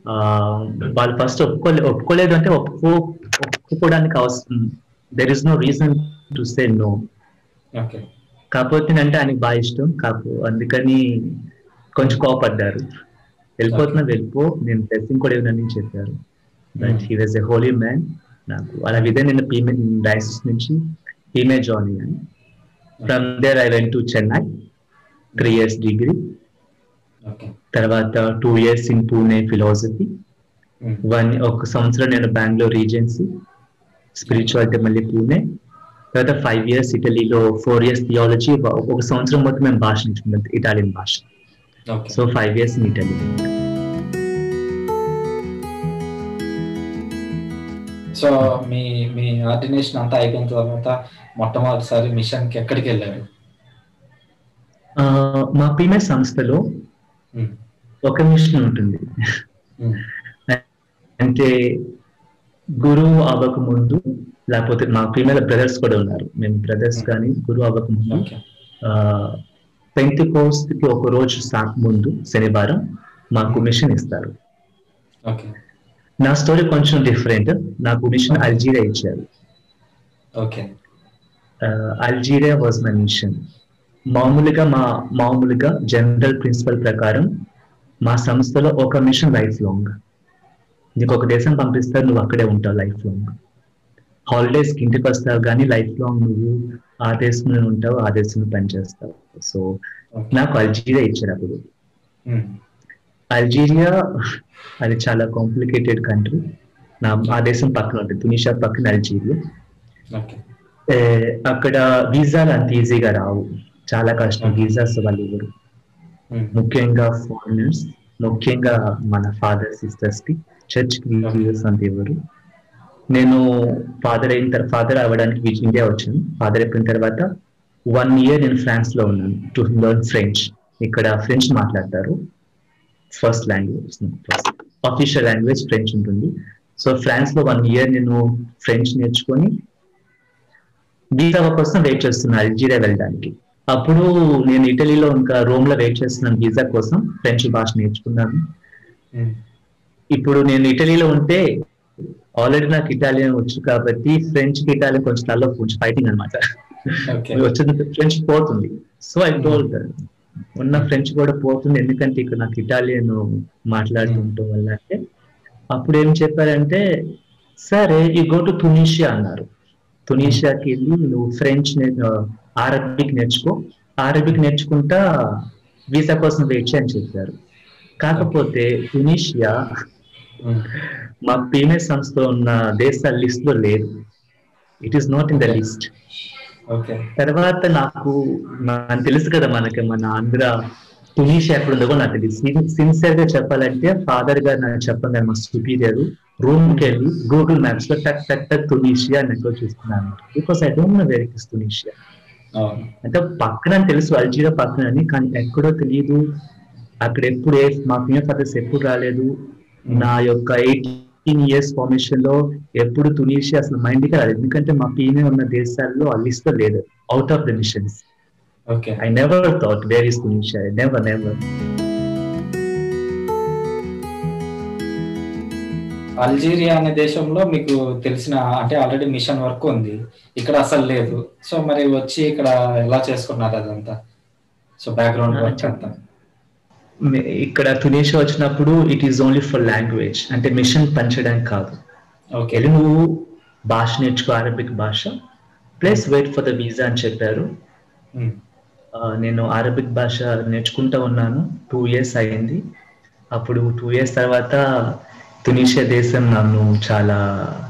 వాళ్ళు ఫస్ట్ ఒప్పుకోలే ఒప్పుకోలేదు అంటే ఒప్పుకో ఒప్పుకోవడానికి అవసరం, there is no reason to say no. Okay. కాకపోతే అంటే ఆయనకి బాగా ఇష్టం కాపు, అందుకని కొంచెం కోపడ్డారు. వెళ్ళిపోతున్నా వెళ్ళిపో, నేను బ్లెస్సింగ్ కూడా ఇవ్వనని చెప్పారు. But he was a holy man. నాకు అలా విదే నేను పీమే డయాసిస్ నుంచి పీమే జాయిన్ అయ్యాను. From there I went to Chennai, three years degree. తర్వాత two years in Pune philosophy, one ఒక సంవత్సరం నేను బెంగళూరు రీజెన్సీ స్పిరిచువాలిటీ మళ్ళీ పూణే. తర్వాత ఫైవ్ ఇయర్స్ ఇటలీలో, ఫోర్ ఇయర్స్ థియాలజీ, ఒక సంవత్సరం మొత్తం మేము భాష నేర్చుకున్నాం, ఇటాలియన్ భాష. So five years in Italy. So మీ మీ ఆర్డినేషన్ అంతా అయిపోయిన తర్వాత మొట్టమొదటిసారి మిషన్ కి ఎక్కడికి వెళ్ళారు? మా పీమే సంస్థలో ఒక మిషన్ ఉంటుంది. అంటే గురువు అవ్వక ముందు, లేకపోతే మా ఫీమేల్ బ్రదర్స్ కూడా ఉన్నారు, మేము బ్రదర్స్ కానీ గురువు అవ్వక ముందు పెంటెకోస్ట్ కి ఒక రోజు ముందు శనివారం మాకు మిషన్ ఇస్తారు. నా స్టోరీ కొంచెం డిఫరెంట్. నాకు మిషన్ అల్జీరియా ఇచ్చారు. Algeria was my mission. మామూలుగా మా మామూలుగా జనరల్ ప్రిన్సిపల్ ప్రకారం మా సంస్థలో ఒక మిషన్ లైఫ్ లాంగ్. నీకు ఒక దేశం పంపిస్తారు, నువ్వు అక్కడే ఉంటావు లైఫ్ లాంగ్. హాలిడేస్ కి ఇంటికి వస్తావు కానీ లైఫ్ లాంగ్ నువ్వు ఆ దేశంలో ఉంటావు, ఆ దేశంలో పనిచేస్తావు. సో నాకు అల్జీరియా ఇచ్చారు అప్పుడు. అల్జీరియా అది చాలా కాంప్లికేటెడ్ కంట్రీ. నా ఆ దేశం పక్కన ఉంటుంది, తునిషియా పక్కన అల్జీరియా. అక్కడ వీసాలు అంత ఈజీగా రావు, చాలా కష్టం. వీసాస్ వాళ్ళు ఇవ్వరు, ముఖ్యంగా ఫారినర్స్, ముఖ్యంగా మన ఫాదర్ సిస్టర్స్ కి చర్చ్ కి వీసాస్ అంత ఇవ్వరు. నేను ఫాదర్ అయిన తర్వాత ఫాదర్ అవ్వడానికి ఇండియా వచ్చాను. ఫాదర్ అయిపోయిన తర్వాత వన్ ఇయర్ నేను ఫ్రాన్స్ లో ఉన్నాను టు లెర్న్ ఫ్రెంచ్. ఇక్కడ ఫ్రెంచ్ మాట్లాడతారు, first language, official language French ఉంటుంది. సో ఫ్రాన్స్ లో వన్ ఇయర్ నేను ఫ్రెంచ్ నేర్చుకొని వీసా కోసం వెయిట్ చేస్తున్నాను అల్జీరియా వెళ్ళడానికి. అప్పుడు నేను ఇటలీలో ఇంకా రోమ్ లో వెయిట్ చేస్తున్నాను వీసా కోసం, ఫ్రెంచ్ భాష నేర్చుకున్నాను. ఇప్పుడు నేను ఇటలీలో ఉంటే ఆల్రెడీ నాకు ఇటాలియన్ వచ్చు కాబట్టి ఫ్రెంచ్ కి ఇటాలియన్ కొంచెం తల్లో కొంచెం ఫైటింగ్ అనమాట. వచ్చిన ఫ్రెంచ్ పోతుంది. సో ఐ టోల్డ్ ఉన్న ఫ్రెంచ్ కూడా పోతుంది, ఎందుకంటే ఇక్కడ నాకు ఇటాలియన్ మాట్లాడుతుండటం వల్ల. అంటే అప్పుడు ఏం చెప్పారంటే, సరే యూ గో టు తునీషియా అన్నారు. తునీషియాకి వెళ్ళి నువ్వు ఫ్రెంచ్ అరబిక్ నేర్చుకో, అరబిక్ నేర్చుకుంటా వీసా కోసం వెయిట్ చేయని చెప్పారు. కాకపోతే తునీషియా మా పీమే సంస్థలో ఉన్న దేశాల లిస్ట్ లో లేదు, it is not in the list. తర్వాత నాకు నాకు తెలుసు కదా, మనకి మన ఆంధ్ర తునీషియా ఎక్కడ ఉందో నాకు తెలియదు. సిన్సియర్ గా చెప్పాలంటే ఫాదర్ గారు నాకు చెప్పండి, మా సుపీరియర్ రూమ్ కి వెళ్ళి గూగుల్ మ్యాప్స్ లో టక్ టక్ టక్ తునీషియా అని ఎక్కువ చూస్తున్నాను. Because I don't know where it is Tunisia. అంటే పక్కన తెలుసు అల్జీరియా పక్కన అని, కానీ ఎక్కడో తెలియదు. అక్కడ ఎప్పుడు ఏ మా పీమే ఫాదర్స్ ఎప్పుడు రాలేదు. నా యొక్క ఎయిటీన్ ఇయర్స్ ఫార్మేషన్ లో ఎప్పుడు తునీషియా అసలు మైండ్ కి రాలేదు, ఎందుకంటే మా పీమే ఉన్న దేశాల్లో ఆ లిస్ట్ లో లేదు, out of the missions. I never thought where is Tunisia, never never. Algeria అనే దేశంలో మీకు తెలిసిన అంటే ఆల్రెడీ మిషన్ వర్క్ ఉంది, ఇక్కడ అసలు లేదు. సో మరి వచ్చి ఇక్కడ ఎలా చేసుకున్నారు అదంతా? సో బ్యాక్గ్రౌండ్ వర్క్ అంతా ఇక్కడ తునీషియా వచ్చినప్పుడు it is only for language, అంటే మిషన్ పనిచేయడానికి కాదు. ఓకే, నువ్వు భాష నేర్చుకో, అరబిక్ భాష, plus wait for the visa అని చెప్పారు. నేను అరబిక్ భాష నేర్చుకుంటా ఉన్నాను, టూ ఇయర్స్ అయింది. అప్పుడు టూ ఇయర్స్ తర్వాత తునీషియా దేశం నన్ను చాలా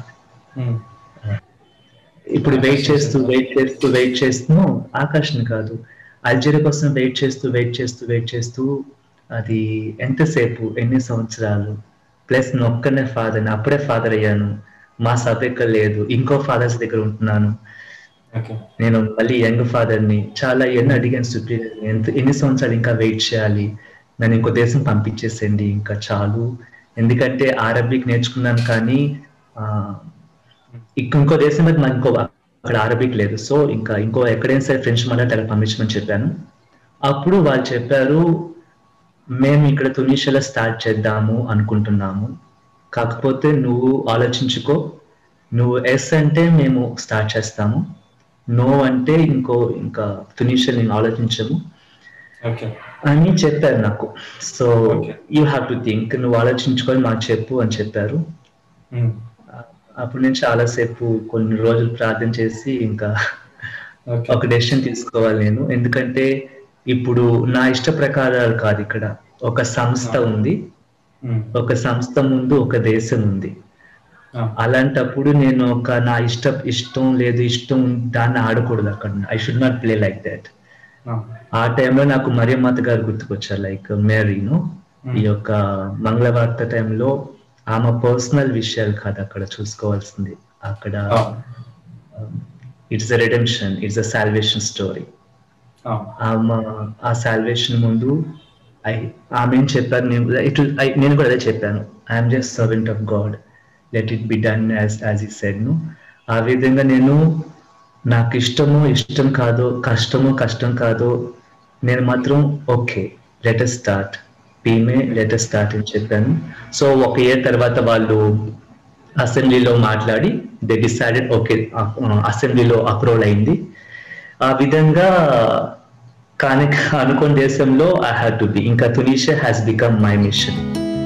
ఇప్పుడు వెయిట్ చేస్తూ వెయిట్ చేస్తూ వెయిట్ చేస్తూ ఆకర్షణ కాదు, అల్జీరియా కోసం వెయిట్ చేస్తూ వెయిట్ చేస్తూ వెయిట్ చేస్తూ అది ఎంతసేపు, ఎన్ని సంవత్సరాలు, ప్లస్ నేను ఒక్కనే ఫాదర్, అప్పుడే ఫాదర్ అయ్యాను, మా సభ్యక లేదు, ఇంకో ఫాదర్స్ దగ్గర ఉంటున్నాను. నేను మళ్ళీ యంగ్ ఫాదర్ ని చాలా ఎన్ని అడిగాను సుప్రీరియర్, ఎంత ఎన్ని సంవత్సరాలు ఇంకా వెయిట్ చేయాలి, నన్ను ఇంకో దేశం పంపించేసేయండి ఇంకా చాలు, ఎందుకంటే అరబిక్ నేర్చుకున్నాను కానీ ఆ ఇంకో దేశం మీద నాకు ఇంకో అక్కడ అరబిక్ లేదు. సో ఇంకా ఇంకో ఎక్కడైనా సరే ఫ్రెంచ్ మాట్లాడితే అక్కడ పంపించమని చెప్పాను. అప్పుడు వాళ్ళు చెప్పారు మేము ఇక్కడ తునిషియాలో స్టార్ట్ చేద్దాము అనుకుంటున్నాము, కాకపోతే నువ్వు ఆలోచించుకో, నువ్వు ఎస్ అంటే మేము స్టార్ట్ చేస్తాము, నో అంటే ఇంకో ఇంకా తునిషియా నేను ఆలోచించము ఓకే అని చెప్పారు నాకు. So Okay. You have to think, నువ్వు ఆలోచించుకొని మాకు చెప్పు అని చెప్పారు. ఉమ్, అప్పుడు నేను చాలాసేపు కొన్ని రోజులు ప్రార్థన చేసి ఇంకా ఓకే ఒక డెసిషన్ తీసుకోవాలి నేను, ఎందుకంటే ఇప్పుడు నా ఇష్ట ప్రకారాలు కాదు, ఇక్కడ ఒక సంస్థ ఉంది, ఉమ్, ఒక సంస్థ ముందు ఒక దేశం ఉంది. ఆ, అలాంటప్పుడు నేను ఒక నా ఇష్ట ఇష్టం లేదు ఇష్టం దాన్ని ఆడకూడదు అక్కడ. I should not play like that. ఆ, ఆ టైంలో నాకు మరియమాత గారు గుర్తుకొచ్చారు, లైక్ మేరీను. ఈ యొక్క మంగళవార్త టైంలో ఆమె పర్సనల్ విషయాలు కాదు అక్కడ చూసుకోవాల్సింది, అక్కడ ఆ, it's a redemption, it's a salvation story. ఆ, ఆమె ఆ సాల్వేషన్ ముందు ఐ ఆమె ఏం చెప్పారు, నేను ఇట్ నేను కూడా అదే చెప్పాను, I'm just servant of God, let it be done as as he said ను. ఆ విధంగా నేను నాకు ఇష్టమో ఇష్టం కాదో, కష్టమో కష్టం కాదో, నేను మాత్రం okay let us start team let us start అని చెప్పాను. సో ఒక ఇయర్ తర్వాత వాళ్ళు అసెంబ్లీలో మాట్లాడి దే డిసైడెడ్ ఓకే, అసెంబ్లీలో అప్రూవల్ అయింది. ఆ విధంగా కానీ అనుకోని దేశంలో ఐ హ్యావ్ టు బి, ఇంకా Tunisia has become my mission.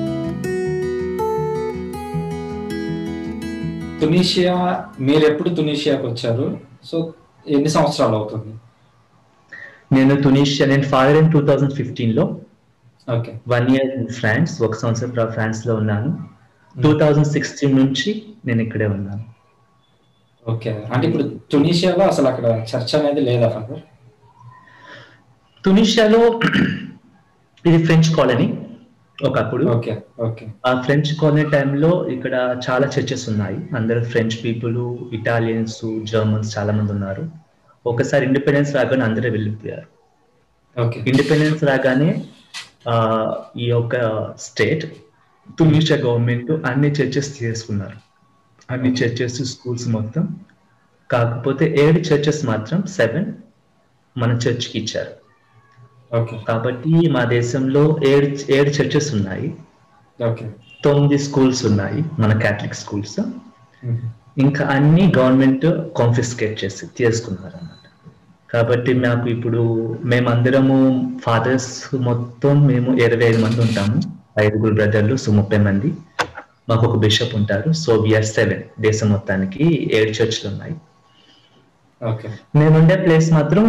Tunisia మీరు ఎప్పుడు తునీషియాకి వచ్చారు? సో ఎన్ని సంవత్సరాలు అవుతుంది? నేను తునిషియా, నేను father in two thousand fifteen లో okay one year in France, ఒక సంవత్సరం ఫ్రాన్స్ లో ఉన్నాను. టూ థౌజండ్ సిక్స్టీన్ నుంచి నేను ఇక్కడే ఉన్నాను. ఓకే, అంటే ఇప్పుడు తునీషియాలో అసలు అక్కడ చర్చ్ అనేది లేదా ఫాదర్? తునిషియాలో ఇది ఫ్రెంచ్ కాలనీ ఒకప్పుడు. ఓకే ఓకే ఆ ఫ్రెంచ్ కాలనీ టైంలో ఇక్కడ చాలా చర్చెస్ ఉన్నాయి, అందరు ఫ్రెంచ్ పీపుల్, ఇటాలియన్స్, జర్మన్స్ చాలా మంది ఉన్నారు. ఒకసారి ఇండిపెండెన్స్ రాగానే అందరూ వెళ్ళిపోయారు. ఓకే ఇండిపెండెన్స్ రాగానే ఆ ఈ యొక్క స్టేట్ తునిషియా గవర్నమెంట్ అన్ని చర్చెస్ తీసుకున్నారు, అన్ని చర్చెస్ స్కూల్స్ మొత్తం. కాకపోతే ఏడు చర్చెస్ మాత్రం సెవెన్ మన చర్చ్కి ఇచ్చారు. ఓకే కాబట్టి మా దేశంలో ఏడు ఏడు చర్చెస్ ఉన్నాయి, ఓకే తొమ్మిది స్కూల్స్ ఉన్నాయి మన క్యాథలిక్ స్కూల్స్. ఉమ్, ఇంకా అన్ని గవర్నమెంట్ కాన్ఫిస్కేట్ చేసి తీసుకున్నారు అన్నమాట. కాబట్టి మాకు ఇప్పుడు మేమందరము ఫాదర్స్ మొత్తం మేము ఇరవై ఐదు మంది ఉంటాము, ఐదుగురు బ్రదర్లు, సో ముప్పై మంది. మాకు ఒక బిషప్ ఉంటారు. సో విఆర్ సెవెన్, దేశం మొత్తానికి ఏడు చర్చ్లు ఉన్నాయి. ఓకే మేముండే ప్లేస్ మాత్రం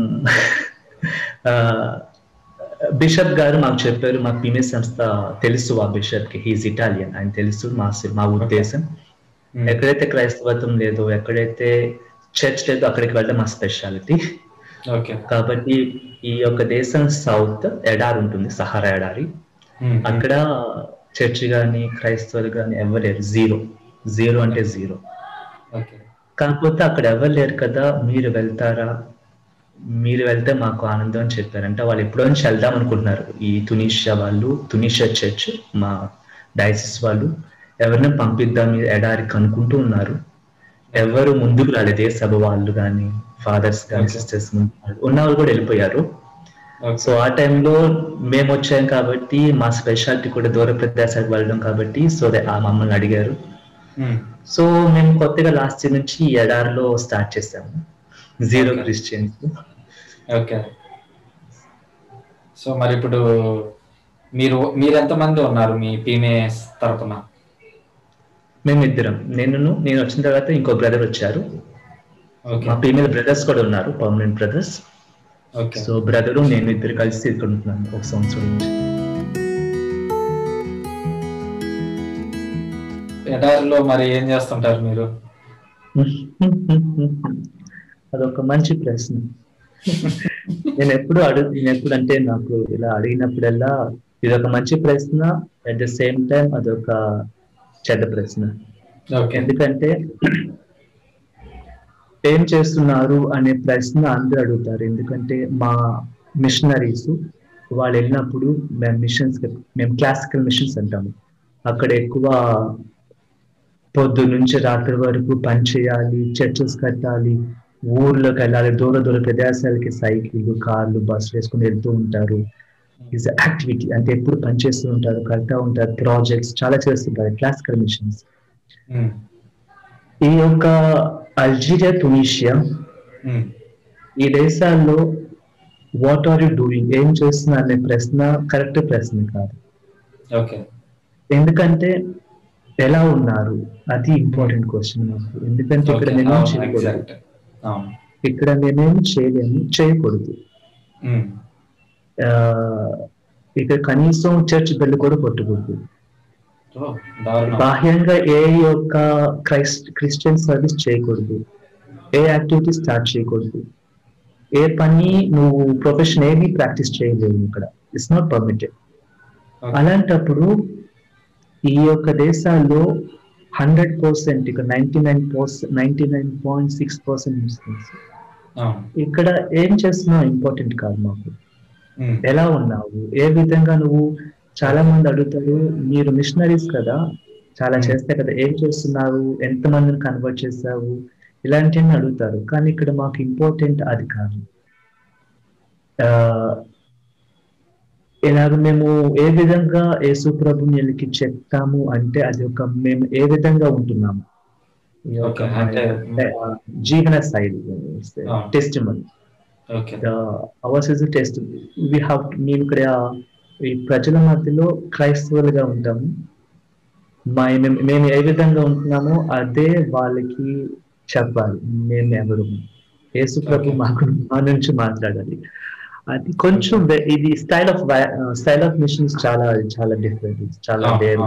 బిషప్ గారు మాకు చెప్పారు, మా పీమే సంస్థ తెలుసు ఆ బిషప్ కి, హీఈస్ ఇటాలియన్, ఆయన తెలుసు మా మా ఉద్దేశం. ఉమ్, ఎక్కడైతే క్రైస్తవత్వం లేదో, ఎక్కడైతే చర్చ్ లేదో అక్కడికి వెళ్ళడం మా స్పెషాలిటీ. ఓకే కాబట్టి ఈ యొక్క దేశం సౌత్ ఎడారి ఉంటుంది, సహారా ఎడారి, ఉమ్, అక్కడ చర్చ్ గాని క్రైస్తవులు గాని ఎవరు లేరు, జీరో, జీరో అంటే జీరో. ఓకే కాకపోతే అక్కడ ఎవరు లేరు కదా, మీరు వెళ్తారా, మీరు వెళ్తే మాకు ఆనందం అని చెప్పారు. అంటే వాళ్ళు ఎప్పుడో నుంచి వెళ్దాం అనుకుంటున్నారు, ఈ తునిషియా వాళ్ళు, తునిషియా చర్చ్ మా డైసిస్ వాళ్ళు ఎవరిని పంపిద్దాం ఈ ఎడారికి అనుకుంటూ ఉన్నారు. ఎవరు ముందుకు రాలేదు, ఏ సభ వాళ్ళు కానీ ఫాదర్స్ కానీ Okay. సిస్టర్స్ ఉన్న వాళ్ళు కూడా వెళ్ళిపోయారు. ఓకే సో ఆ టైంలో మేము వచ్చాం కాబట్టి మా స్పెషాలిటీ కూడా దూర ప్రదేశాలకు వెళ్ళడం కాబట్టి, సో ఆ మమ్మల్ని అడిగారు. ఉమ్, సో మేము కొత్తగా లాస్ట్ ఇయర్ నుంచి ఈ ఎడారిలో స్టార్ట్ చేసాము, zero Okay. Christians. Okay so మరి ఇప్పుడు మీరు మీరు ఎంతమంది ఉన్నారు మీ పీమే తరపున? మేమిద్దరం, నేను నేను వచ్చిన తర్వాత ఇంకో బ్రదర్ వచ్చారు, ఓకే మా ఫీమేల్ బ్రదర్స్ కూడా ఉన్నారు, permanent brothers. Okay so brother నేను ఇద్దరు కలిసి ఇక్కడ ఉంటున్నాను ఒక సంవత్సరం నుంచి. ఎడారిలో మరి ఏం చేస్తుంటారు మీరు? అదొక మంచి ప్రశ్న. నేను ఎప్పుడు అడుగు నేను ఎప్పుడు అంటే నాకు ఇలా అడిగినప్పుడల్లా ఇది ఒక మంచి ప్రశ్న, అట్ ద సేమ్ టైం అదొక చెడ్డ ప్రశ్న. ఓకే ఎందుకంటే ఏం చేస్తున్నారు అనే ప్రశ్న అందరూ అడుగుతారు. ఎందుకంటే మా మిషనరీస్ వాళ్ళు వెళ్ళినప్పుడు మేము మిషన్స్ మేము క్లాసికల్ మిషన్స్ అంటాము, అక్కడ ఎక్కువ పొద్దు నుంచి రాత్రి వరకు పని చేయాలి, చర్చెస్ కట్టాలి, ఊర్లోకి వెళ్ళాలి, దూర దూర ప్రదేశాలకి సైకిళ్ళు, కార్లు, బస్సులు వేసుకుని వెళ్తూ ఉంటారు. ఈజ్ యాక్టివిటీ, అంటే ఎప్పుడు పనిచేస్తూ ఉంటారు, కలుతా ఉంటారు, ప్రాజెక్ట్స్ చాలా చేస్తుంటారు, క్లాసికల్ మిషన్స్. ఈ యొక్క అల్జీరియా, టునీషియా, ఈ దేశాల్లో వాట్ ఆర్ యూ డూయింగ్, ఏం చేస్తున్నారు అనే ప్రశ్న కరెక్ట్ ప్రశ్న కాదు. ఓకే. ఎందుకంటే ఎలా ఉన్నారు అది ఇంపార్టెంట్ క్వశ్చన్ మాకు. ఎందుకంటే ఇక్కడ మేమేం చేయకూడదు, ఇక్కడ మేమేం చేయలేము, చేయకూడదు. ఇక్కడ కనీసం చర్చ్ బెల్ కూడా కొట్టకూడదు. బాహ్యంగా ఏ యొక్క క్రైస్ట్ క్రిస్టియన్ సర్వీస్ చేయకూడదు, ఏ యాక్టివిటీ స్టార్ట్ చేయకూడదు, ఏ పని నువ్వు ప్రొఫెషన్ ఏమి ప్రాక్టీస్ చేయలేవు, ఇక్కడ ఇట్స్ నాట్ పర్మిటెడ్. అలాంటప్పుడు ఈ యొక్క దేశాల్లో హండ్రెడ్ పర్సెంట్ ఇక్కడ ninety nine percent ninety nine point six percent Muslims. ఇక్కడ ఏం చేస్తున్నావు ఇంపార్టెంట్ కాదు మాకు, ఎలా ఉన్నావు, ఏ విధంగా నువ్వు. చాలా మంది అడుగుతారు, మీరు మిషనరీస్ కదా, చాలా చేస్తే కదా, ఏం చేస్తున్నారు, ఎంత మందిని కన్వర్ట్ చేస్తావు, ఇలాంటివన్నీ అడుగుతారు. కానీ ఇక్కడ మాకు ఇంపార్టెంట్ అది కాదు. ఇలాగ మేము ఏ విధంగా యేసు ప్రభుకి చెప్తాము అంటే అది ఒక మేము ఏ విధంగా ఉంటున్నాము, జీవన శైలి, testimony. Ours is test we have. మేము ఇక్కడ ఈ ప్రజల మధ్యలో క్రైస్తవులుగా ఉంటాము. మా మేము ఏ విధంగా ఉంటున్నామో అదే వాళ్ళకి చెప్పాలి. మేము ఎవరు, యేసు ప్రభు మాకు మా నుంచి మాట్లాడాలి. అది కొంచెం ఇది style of style of missions చాలా చాలా డిఫరెంట్, చాలా వేరు.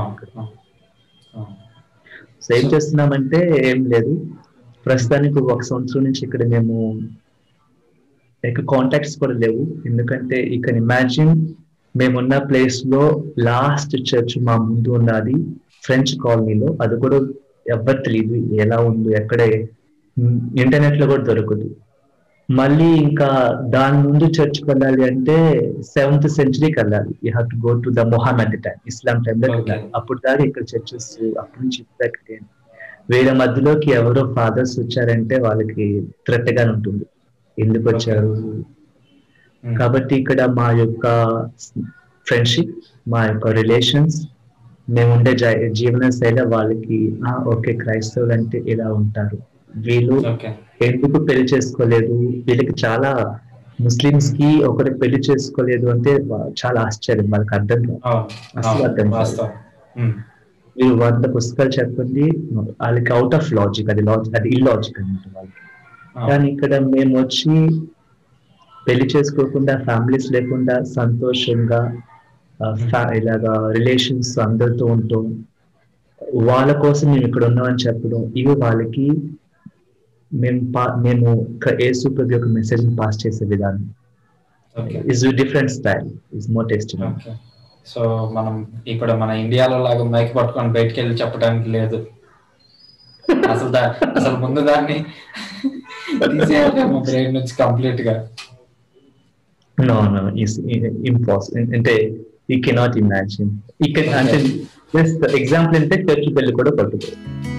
సో ఏం చేస్తున్నామంటే ఏం లేదు, ప్రస్తుతానికి ఒక సంవత్సరం నుంచి ఇక్కడ మేము ఇక్కడ కాంటాక్ట్స్ కూడా లేవు. ఎందుకంటే ఇక్కడ ఇమాజిన్ మేమున్న ప్లేస్ లో లాస్ట్ చర్చ్ మా ముందు ఉన్నది ఫ్రెంచ్ కాలనీలో. అది కూడా ఎవరు తెలియదు ఎలా ఉందో, ఎక్కడే ఇంటర్నెట్ లో కూడా దొరకదు. మళ్ళీ ఇంకా దాని ముందు చర్చ్కి వెళ్ళాలి అంటే సెవెంత్ సెంచరీకి వెళ్ళాలి. You have to go to the Mohammed time, Islam టైంలో వెళ్ళాలి. అప్పుడు దాకా ఇక్కడ చర్చెస్ అప్పటి నుంచి ఇప్పుడు వీళ్ళ మధ్యలోకి ఎవరో ఫాదర్స్ వచ్చారంటే వాళ్ళకి థ్రెట్ గానే ఉంటుంది, ఎందుకు వచ్చారు. కాబట్టి ఇక్కడ మా యొక్క ఫ్రెండ్షిప్, మా యొక్క రిలేషన్స్, మేముండే జీవన శైలి వాళ్ళకి ఓకే క్రైస్తవులు అంటే ఇలా ఉంటారు, వీళ్ళు ఎందుకు పెళ్లి చేసుకోలేదు, వీళ్ళకి చాలా ముస్లిమ్స్ కి ఒకటి పెళ్లి చేసుకోలేదు అంటే చాలా ఆశ్చర్యం, వాళ్ళకి అర్థం అసలు అర్థం కాదు. మీరు వంద పుస్తకాలు చెప్పండి, వాళ్ళకి అవుట్ ఆఫ్ లాజిక్, అది లాజిక్ అది ఇల్లాజిక్ అన్నమాట వాళ్ళకి. కానీ ఇక్కడ మేము వచ్చి పెళ్లి చేసుకోకుండా, ఫ్యామిలీస్ లేకుండా సంతోషంగా ఇలాగా రిలేషన్స్ అందరితో ఉంటూ వాళ్ళ కోసం మేము ఇక్కడ ఉన్నామని చెప్పడం, ఇవి వాళ్ళకి మేము మేము యేసు ప్రభు యొక్క మెసేజ్ పాస్ చేసే విధానం is different style, is more testing. So మనం ఇక్కడ మన ఇండియాలో లాగా మైక్ పట్టుకొని బయటకు వెళ్ళి చెప్పడానికి లేదు. అసలు దా అసలు ముందు దాన్ని తీసేయాలి మా బ్రెయిన్ నుంచి కంప్లీట్ గా. No no is impossible. అంటే యూ కెనాట్ ఇమాజిన్. ఇక్కడ అంటే జస్ట్ ఎగ్జాంపుల్ అంటే చర్చ్ పెళ్లి కూడా పట్టుకోదు.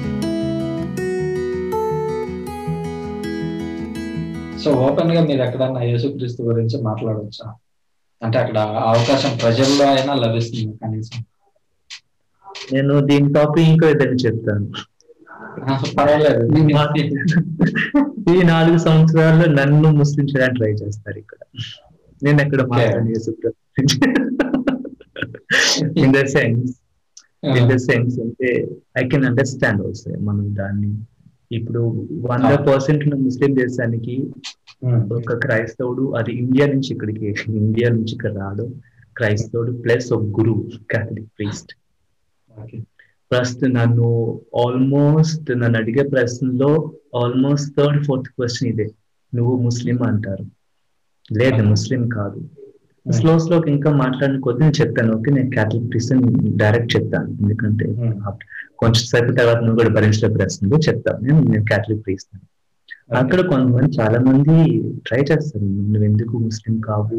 సో ఓపెన్ గా మీరు ఎక్కడన్నా యేసుక్రీస్తు గురించి మాట్లాడవచ్చా? అంటే అక్కడ అవకాశం ప్రజల్లో అయినా లభిస్తుంది కనీసం. నేను దీని టాపిక్ ఇంకో ఏదైనా చెప్తాను, పర్వాలేదు. ఈ నాలుగు సంవత్సరాల్లో నన్ను ముస్లిం చేయడానికి ట్రై చేస్తారు ఇక్కడ. నేను ఎక్కడ మాట్లాడి యేసుక్రీస్తు in the sense in the sense అంటే ఐ కెన్ అండర్స్టాండ్ ఆల్సో. మనం దాన్ని ఇప్పుడు వంద పర్సెంట్ ముస్లిం దేశానికి ఒక క్రైస్తవుడు, అది ఇండియా నుంచి ఇక్కడికి, ఇండియా నుంచి ఇక్కడ రాడు క్రైస్తవుడు ప్లస్ ఒక గురువు క్యాథలిక్ ప్రీస్ట్. ఫస్ట్ నన్ను ఆల్మోస్ట్ నన్ను అడిగే ప్రశ్నలో ఆల్మోస్ట్ థర్డ్ ఫోర్త్ క్వశ్చన్ ఇదే, నువ్వు ముస్లిం అంటారు. లేదు ముస్లిం కాదు. స్లో స్లో ఇంకా మాట్లాడిన కొద్ది నేను చెప్తాను, ఓకే నేను క్యాథలిక్ ప్రీస్ట్ డైరెక్ట్ చెప్తాను, ఎందుకంటే కొంచెం సేపు తర్వాత నువ్వు కూడా భరించే ప్రశ్నలు చెప్తాను నేను నేను క్యాథలిక్ ప్రీస్ట్. అక్కడ కొంతమంది చాలా మంది ట్రై చేస్తారు, నువ్వు ఎందుకు ముస్లిం కావు.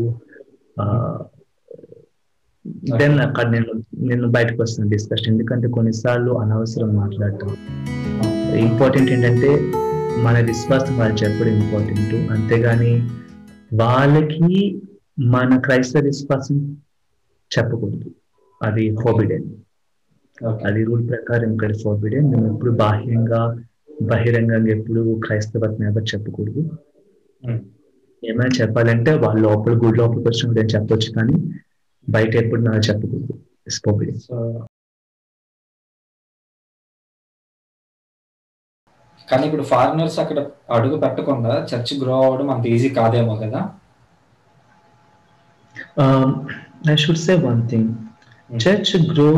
దెన్ అక్కడ నేను నేను బయటకు వస్తాను డిస్కషన్, ఎందుకంటే కొన్నిసార్లు అనవసరం మాట్లాడటం. ఇంపార్టెంట్ ఏంటంటే మన విశ్వాసం వాళ్ళు చెప్పడం ఇంపార్టెంట్, అంతేగాని వాళ్ళకి మన క్రైస్తవ విశ్వాసం చెప్పకూడదు, అది ఫోర్బిడెన్. అది రూల్ ప్రకారం ఇక్కడ ఫోర్బిడెన్. మేము ఎప్పుడు బాహ్యంగా బహిరంగంగా ఎప్పుడు క్రైస్తవత్వం ఎవరు చెప్పకూడదు. ఏమైనా చెప్పాలంటే వాళ్ళు లోపల గుడి లోపలికి వచ్చినప్పుడు నేను చెప్పొచ్చు, కానీ బయట ఎప్పుడు నాకు చెప్పకూడదు. It's forbidden. కానీ ఇప్పుడు ఫారినర్స్ అక్కడ అడుగు పెట్టకుండా చర్చ్ గ్రో అవ్వడం అంత ఈజీ కాదేమో కదా. I should say one thing, church grow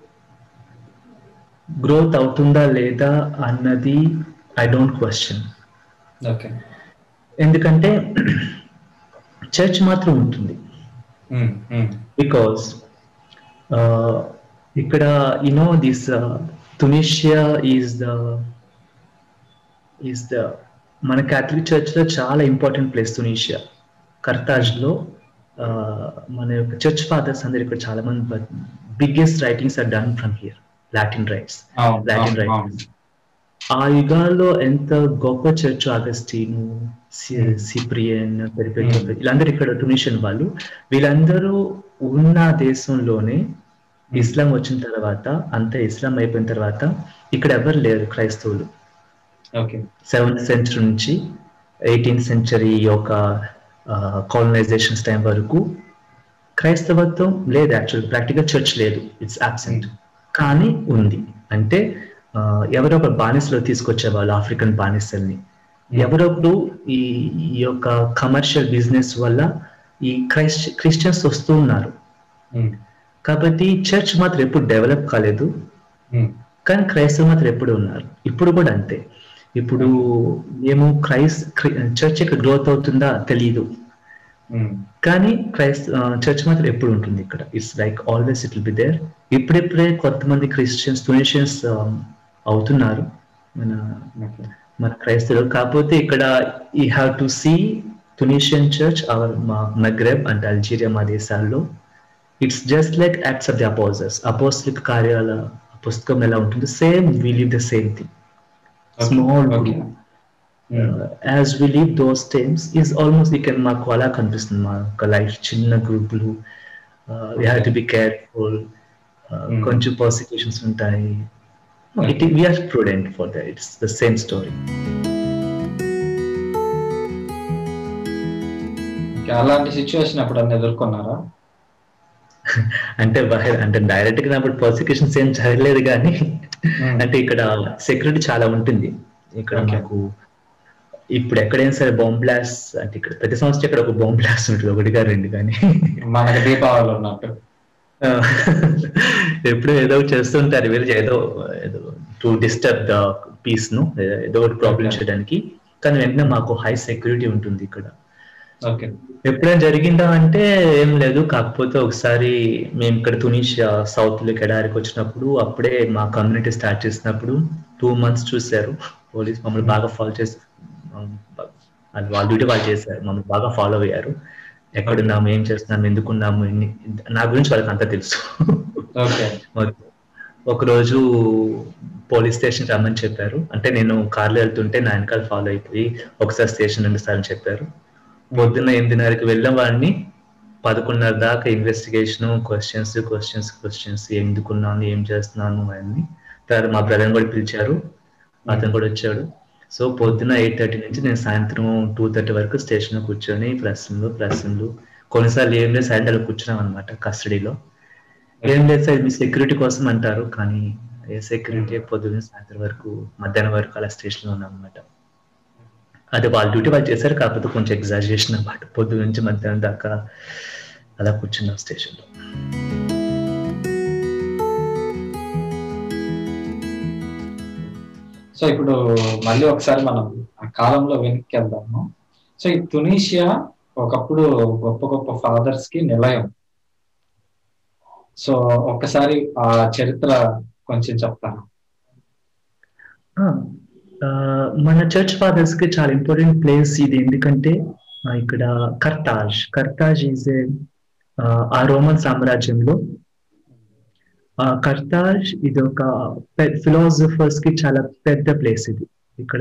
growth అవుతుందా లేదా అన్నది ఐ డోంట్ క్వశ్చన్. ఓకే. ఎందుకంటే చర్చ్ మాత్రం ఉంటుంది. బికాస్ ఇక్కడ you know this Tunisia is the is the మన క్యాథలిక్ చర్చ్ లో చాలా ఇంపార్టెంట్ ప్లేస్ తునిషియా. కర్తాజ్ లో మన యొక్క చర్చ్ ఫాదర్స్ అందరు ఇక్కడ చాలా మంది biggest writings are done from here. Latin rites Latin writings ఆ యుగాల్లో ఎంత గొప్ప చర్చ్, అగస్టిను, సిప్రియన్, వీళ్ళందరూ ఇక్కడ టునిషియన్ వాళ్ళు. వీళ్ళందరూ ఉన్న దేశంలోనే ఇస్లాం వచ్చిన తర్వాత, అంతే ఇస్లాం అయిపోయిన తర్వాత ఇక్కడ ఎవరు లేరు క్రైస్తవులు. సెవెంత్ సెంచరీ నుంచి ఎయిటీన్త్ సెంచరీ యొక్క కాలనైజేషన్స్ టైం వరకు క్రైస్తవత్వం లేదు. యాక్చువల్ ప్రాక్టికల్ చర్చ్ లేదు, ఇట్స్ అబ్సెంట్. కానీ ఉంది అంటే ఎవరో ఒక బానిసలో తీసుకొచ్చేవాళ్ళు, ఆఫ్రికన్ బానిసల్ని. ఎవరొకరు ఈ యొక్క కమర్షియల్ బిజినెస్ వల్ల ఈ క్రైస్ట్ క్రిస్టియన్స్ వస్తూ ఉన్నారు. కాబట్టి చర్చ్ మాత్రం ఎప్పుడు డెవలప్ కాలేదు, కానీ క్రైస్తవులు మాత్రం ఎప్పుడు ఉన్నారు. ఇప్పుడు కూడా అంతే. ఇప్పుడు మేము క్రైస్ట్ చర్చ్ ఇక్కడ గ్రోత్ అవుతుందా తెలియదు, కానీ క్రైస్త చర్చ్ మాత్రం ఎప్పుడు ఉంటుంది ఇక్కడ. It's like always it will be there. ఇప్పుడిప్పుడే కొంతమంది క్రిస్టియన్స్ టునిషియన్స్ అవుతున్నారు మన మన క్రైస్తవులు. కాకపోతే ఇక్కడ you have to see Tunisian church our Maghreb అంటే అల్జీరియా మా దేశాల్లో. It's just like acts of the apostles. అపోస్తలిక కార్యాల పుస్తకం ఎలా ఉంటుంది, same we live the same thing. Small as we live those times is almost you can మాకు అలా కనిపిస్తుంది మా యొక్క లైఫ్. చిన్న గ్రూపులు, we have to be careful, కొంచెం పర్సిక్యూషన్స్ ఉంటాయి. It, we are prudent for that. It's the same story. అలాంటి సిచ్యువేషన్ అప్పుడు అన్ని ఎదుర్కొన్నారా? అంటే అంటే డైరెక్ట్ గా అప్పుడు పర్సిక్యూషన్స్ ఏం జరగలేదు, కానీ అంటే ఇక్కడ సెక్యూరిటీ చాలా ఉంటుంది. ఇక్కడ మాకు ఇప్పుడు ఎక్కడైనా సరే బాంబ్ బ్లాస్ట్ అంటే ఇక్కడ ప్రతి సంవత్సరం ఇక్కడ ఒక బాంబ్ బ్లాస్ట్ ఉంటుంది, ఒకటిగా రెండు. కానీ మనకి దీపావళి ఉన్నట్టు ఎప్పుడు ఏదో చేస్తుంటారు వీళ్ళు, ఏదో ఏదో టు డిస్టర్బ్ ద పీస్ ను, ఏదో ఒకటి ప్రాబ్లం చేయడానికి. కానీ వెంటనే మాకు హై సెక్యూరిటీ ఉంటుంది ఇక్కడ. ఎప్పుడైనా జరిగిందా అంటే ఏం లేదు. కాకపోతే ఒకసారి మేము ఇక్కడ తునిషియా సౌత్ లో కెడారికి వచ్చినప్పుడు, అప్పుడే మా కమ్యూనిటీ స్టార్ట్ చేసినప్పుడు టూ మంత్స్ చూసారు పోలీస్. మమ్మల్ని బాగా ఫాలో చేసి వాళ్ళ డ్యూటీ వాళ్ళు చేశారు, మమ్మల్ని బాగా ఫాలో అయ్యారు. ఎక్కడున్నాము, ఏం చేస్తున్నాము, ఎందుకున్నాము, నా గురించి వాళ్ళకి అంతా తెలుసు. ఒకరోజు పోలీస్ స్టేషన్ రమ్మని చెప్పారు. అంటే నేను కార్లో వెళ్తుంటే నా వెనకాల ఫాలో అయిపోయి ఒకసారి స్టేషన్ రెండు సార్లు చెప్పారు. పొద్దున్న ఎనిమిదిన్నరకి వెళ్ళిన వాడిని పదకొండున్నర దాకా ఇన్వెస్టిగేషన్, క్వశ్చన్స్ క్వశ్చన్స్ క్వశ్చన్స్ ఎందుకున్నాను, ఏం చేస్తున్నాను అని. తర్వాత మా బ్రదర్ కూడా పిలిచారు, అతను కూడా వచ్చాడు. సో పొద్దున్న ఎయిట్ థర్టీ నుంచి నేను సాయంత్రం టూ థర్టీ వరకు స్టేషన్లో కూర్చొని ప్రశ్నలు ప్రశ్నలు కొన్నిసార్లు ఏం లేదు సైడ్ అలా కూర్చున్నాం అనమాట కస్టడీలో. ఏం లేదు సార్ మీ సెక్యూరిటీ కోసం అంటారు, కానీ ఏ సెక్యూరిటీ పొద్దున్న సాయంత్రం వరకు మధ్యాహ్నం వరకు అలా స్టేషన్లో ఉన్నాం అనమాట. అది వాళ్ళ డ్యూటీ వాళ్ళు చేశారు, కాకపోతే కొంచెం ఎగ్జాజరేషన్ అనమాట. పొద్దున్న నుంచి మధ్యాహ్నం దాకా అలా కూర్చున్నాం స్టేషన్లో. సో ఇప్పుడు మళ్ళీ ఒకసారి మనం ఆ కాలంలో వెనక్కి వెళ్దాము. సో ఈ తునీషియా ఒకప్పుడు గొప్ప గొప్ప ఫాదర్స్ కి నిలయం. సో ఒక్కసారి ఆ చరిత్ర కొంచెం చెప్తాను. మన చర్చ్ ఫాదర్స్ కి చాలా ఇంపార్టెంట్ ప్లేస్ ఇది. ఎందుకంటే ఇక్కడ కర్తాజ్ కర్తాజ్ ఈజ్ ఏ ఆ రోమన్ సామ్రాజ్యంలో కర్తాజ్ ఇది ఒక ఫిలాసఫర్స్ కి చాలా పెద్ద ప్లేస్ ఇది. ఇక్కడ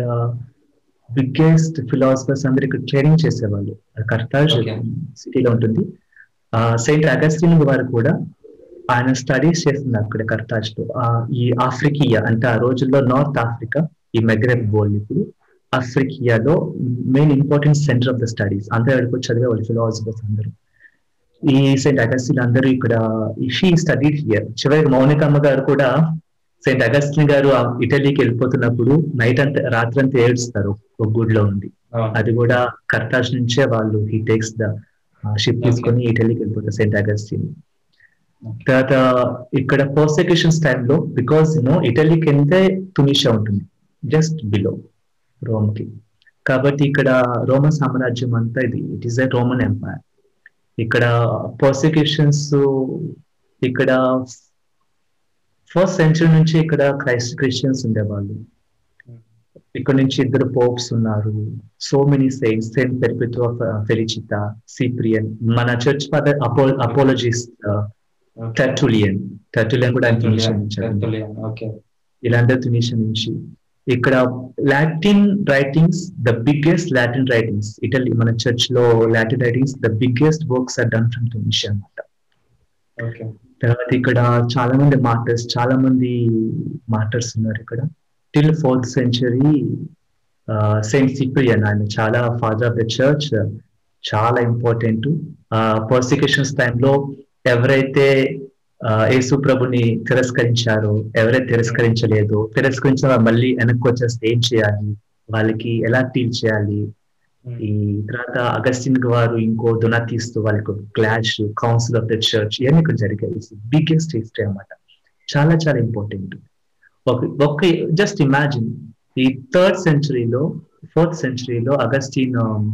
బిగ్గెస్ట్ ఫిలాసఫర్స్ అందరు ఇక్కడ ట్రైనింగ్ చేసేవాళ్ళు. కర్తాజ్ సిటీలో ఉంటుంది. సెయింట్ అగస్టిన్ వారు కూడా ఆయన స్టడీస్ చేస్తున్నారు అక్కడ కర్తాజ్ లో. ఈ ఆఫ్రికియా అంటే ఆ రోజుల్లో నార్త్ ఆఫ్రికా, ఈ మెగ్రెబ్ వరల్డ్ ఇప్పుడు ఆఫ్రికియాలో main important centre of the studies. అందరూ అక్కడికి చదివే వాళ్ళు ఫిలాసఫర్స్ అందరూ. ఈ సెయింట్ అగస్టిన్ అందరూ ఇక్కడ షీ స్టడీడ్ హియర్. చివరికి మౌనికమ్మ గారు కూడా సెయింట్ అగస్టిన్ గారు ఇటలీకి వెళ్ళిపోతున్నప్పుడు నైట్ అంతా రాత్రి అంతా ఏడుస్తారు ఒక గుడిలో ఉంది. అది కూడా కర్తాజ్ నుంచే వాళ్ళు హీ టేక్స్ ద షిప్ తీసుకొని ఇటలీకి వెళ్ళిపోతారు సెయింట్ అగస్టిన్. తర్వాత ఇక్కడ పర్సిక్యూషన్స్ టైంలో బికాస్ నో ఇటలీకి వెళ్తే తునిషియా ఉంటుంది జస్ట్ బిలో రోమ్ కి, కాబట్టి ఇక్కడ రోమన్ సామ్రాజ్యం అంతా ఇది it is a Roman empire. ఇక్కడ పర్సిక్యూషన్స్ ఇక్కడ ఫస్ట్ సెంచరీ నుంచి ఇక్కడ క్రైస్ట్ క్రిస్టియన్స్ ఉండేవాళ్ళు. ఇక్కడ నుంచి ఇద్దరు పోప్స్ ఉన్నారు. So many saints, saint Perpetua Felicita, Cyprian, మన చర్చ్ ఫాదర్ అపో అపోలజిస్ట్ టర్టులియన్ టర్టులియన్ కూడా తునిషియా నుంచి, ఇలాంటి తునిషియా నుంచి. ఇక్కడ Latin writings, the biggest Latin writings Italy, మన చర్చ్ లో Latin writings the biggest works are done from Tunisia అన్నమాట. తర్వాత ఇక్కడ చాలా మంది మార్టర్స్, చాలా మంది మార్టర్స్ ఉన్నారు ఇక్కడ. Till fourth century saint Cyprian, ఆయన చాలా ఫాదర్ ఆఫ్ ద చర్చ్, చాలా ఇంపార్టెంట్. పర్సిక్యూషన్స్ టైంలో ఎవరైతే యేసు ప్రభుని తిరస్కరించారో, ఎవరైతే తిరస్కరించలేదో, తిరస్కరించిన మళ్ళీ వెనక్కి వచ్చేస్తే ఏం చేయాలి, వాళ్ళకి ఎలా డీల్ చేయాలి. ఈ తర్వాత అగస్టిన్ వారు ఇంకో దొనాతిస్తో వాళ్ళకి clash, council of the church, ఇవన్నీ ఇక్కడ జరిగాయి. బిగ్గెస్ట్ హిస్టరీ అన్నమాట, చాలా చాలా ఇంపార్టెంట్. ఒక జస్ట్ ఇమాజిన్ ఈ థర్డ్ సెంచరీలో ఫోర్త్ సెంచరీలో అగస్టిన్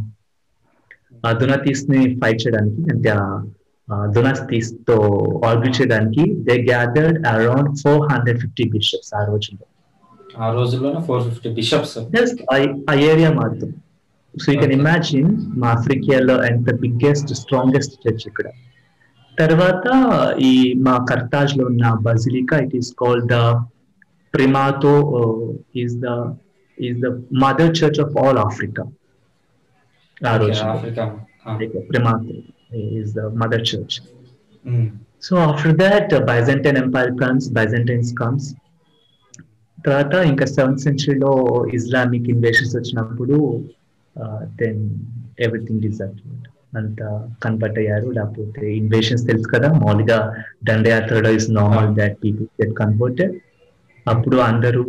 దొనాతిస్ ని ఫైట్ చేయడానికి, అంటే దొనాతిస్ తో ఆర్గ్యూ చేయడానికి they gathered around four hundred fifty bishops ఆ రోజుల్లో. ఆ రోజుల్లో ఫోర్ ఫిఫ్టీ బిషప్స్ ఆ ఏరియా మాత్రం. సో యూ కెన్ ఇమాజిన్ మా ఆఫ్రికాలో and the biggest strongest church ఇక్కడ. తర్వాత ఈ మా కర్తాజ్ లో ఉన్న basilica, it is called the primato, is the is the mother church of all Africa. ఆ రోజు primato is the mother church. So after that Byzantine empire comes, Byzantines comes. తర్వాత ఇంకా సెవెంత్ సెంచరీలో ఇస్లామిక్ ఇన్వేషన్స్ వచ్చినప్పుడు then everything deserted, అంతా convert అయ్యారు. లేకపోతే invasions తెలుసు కదా, మామూలుగా దండయాత్రలో is normal that people get converted. అప్పుడు అందరూ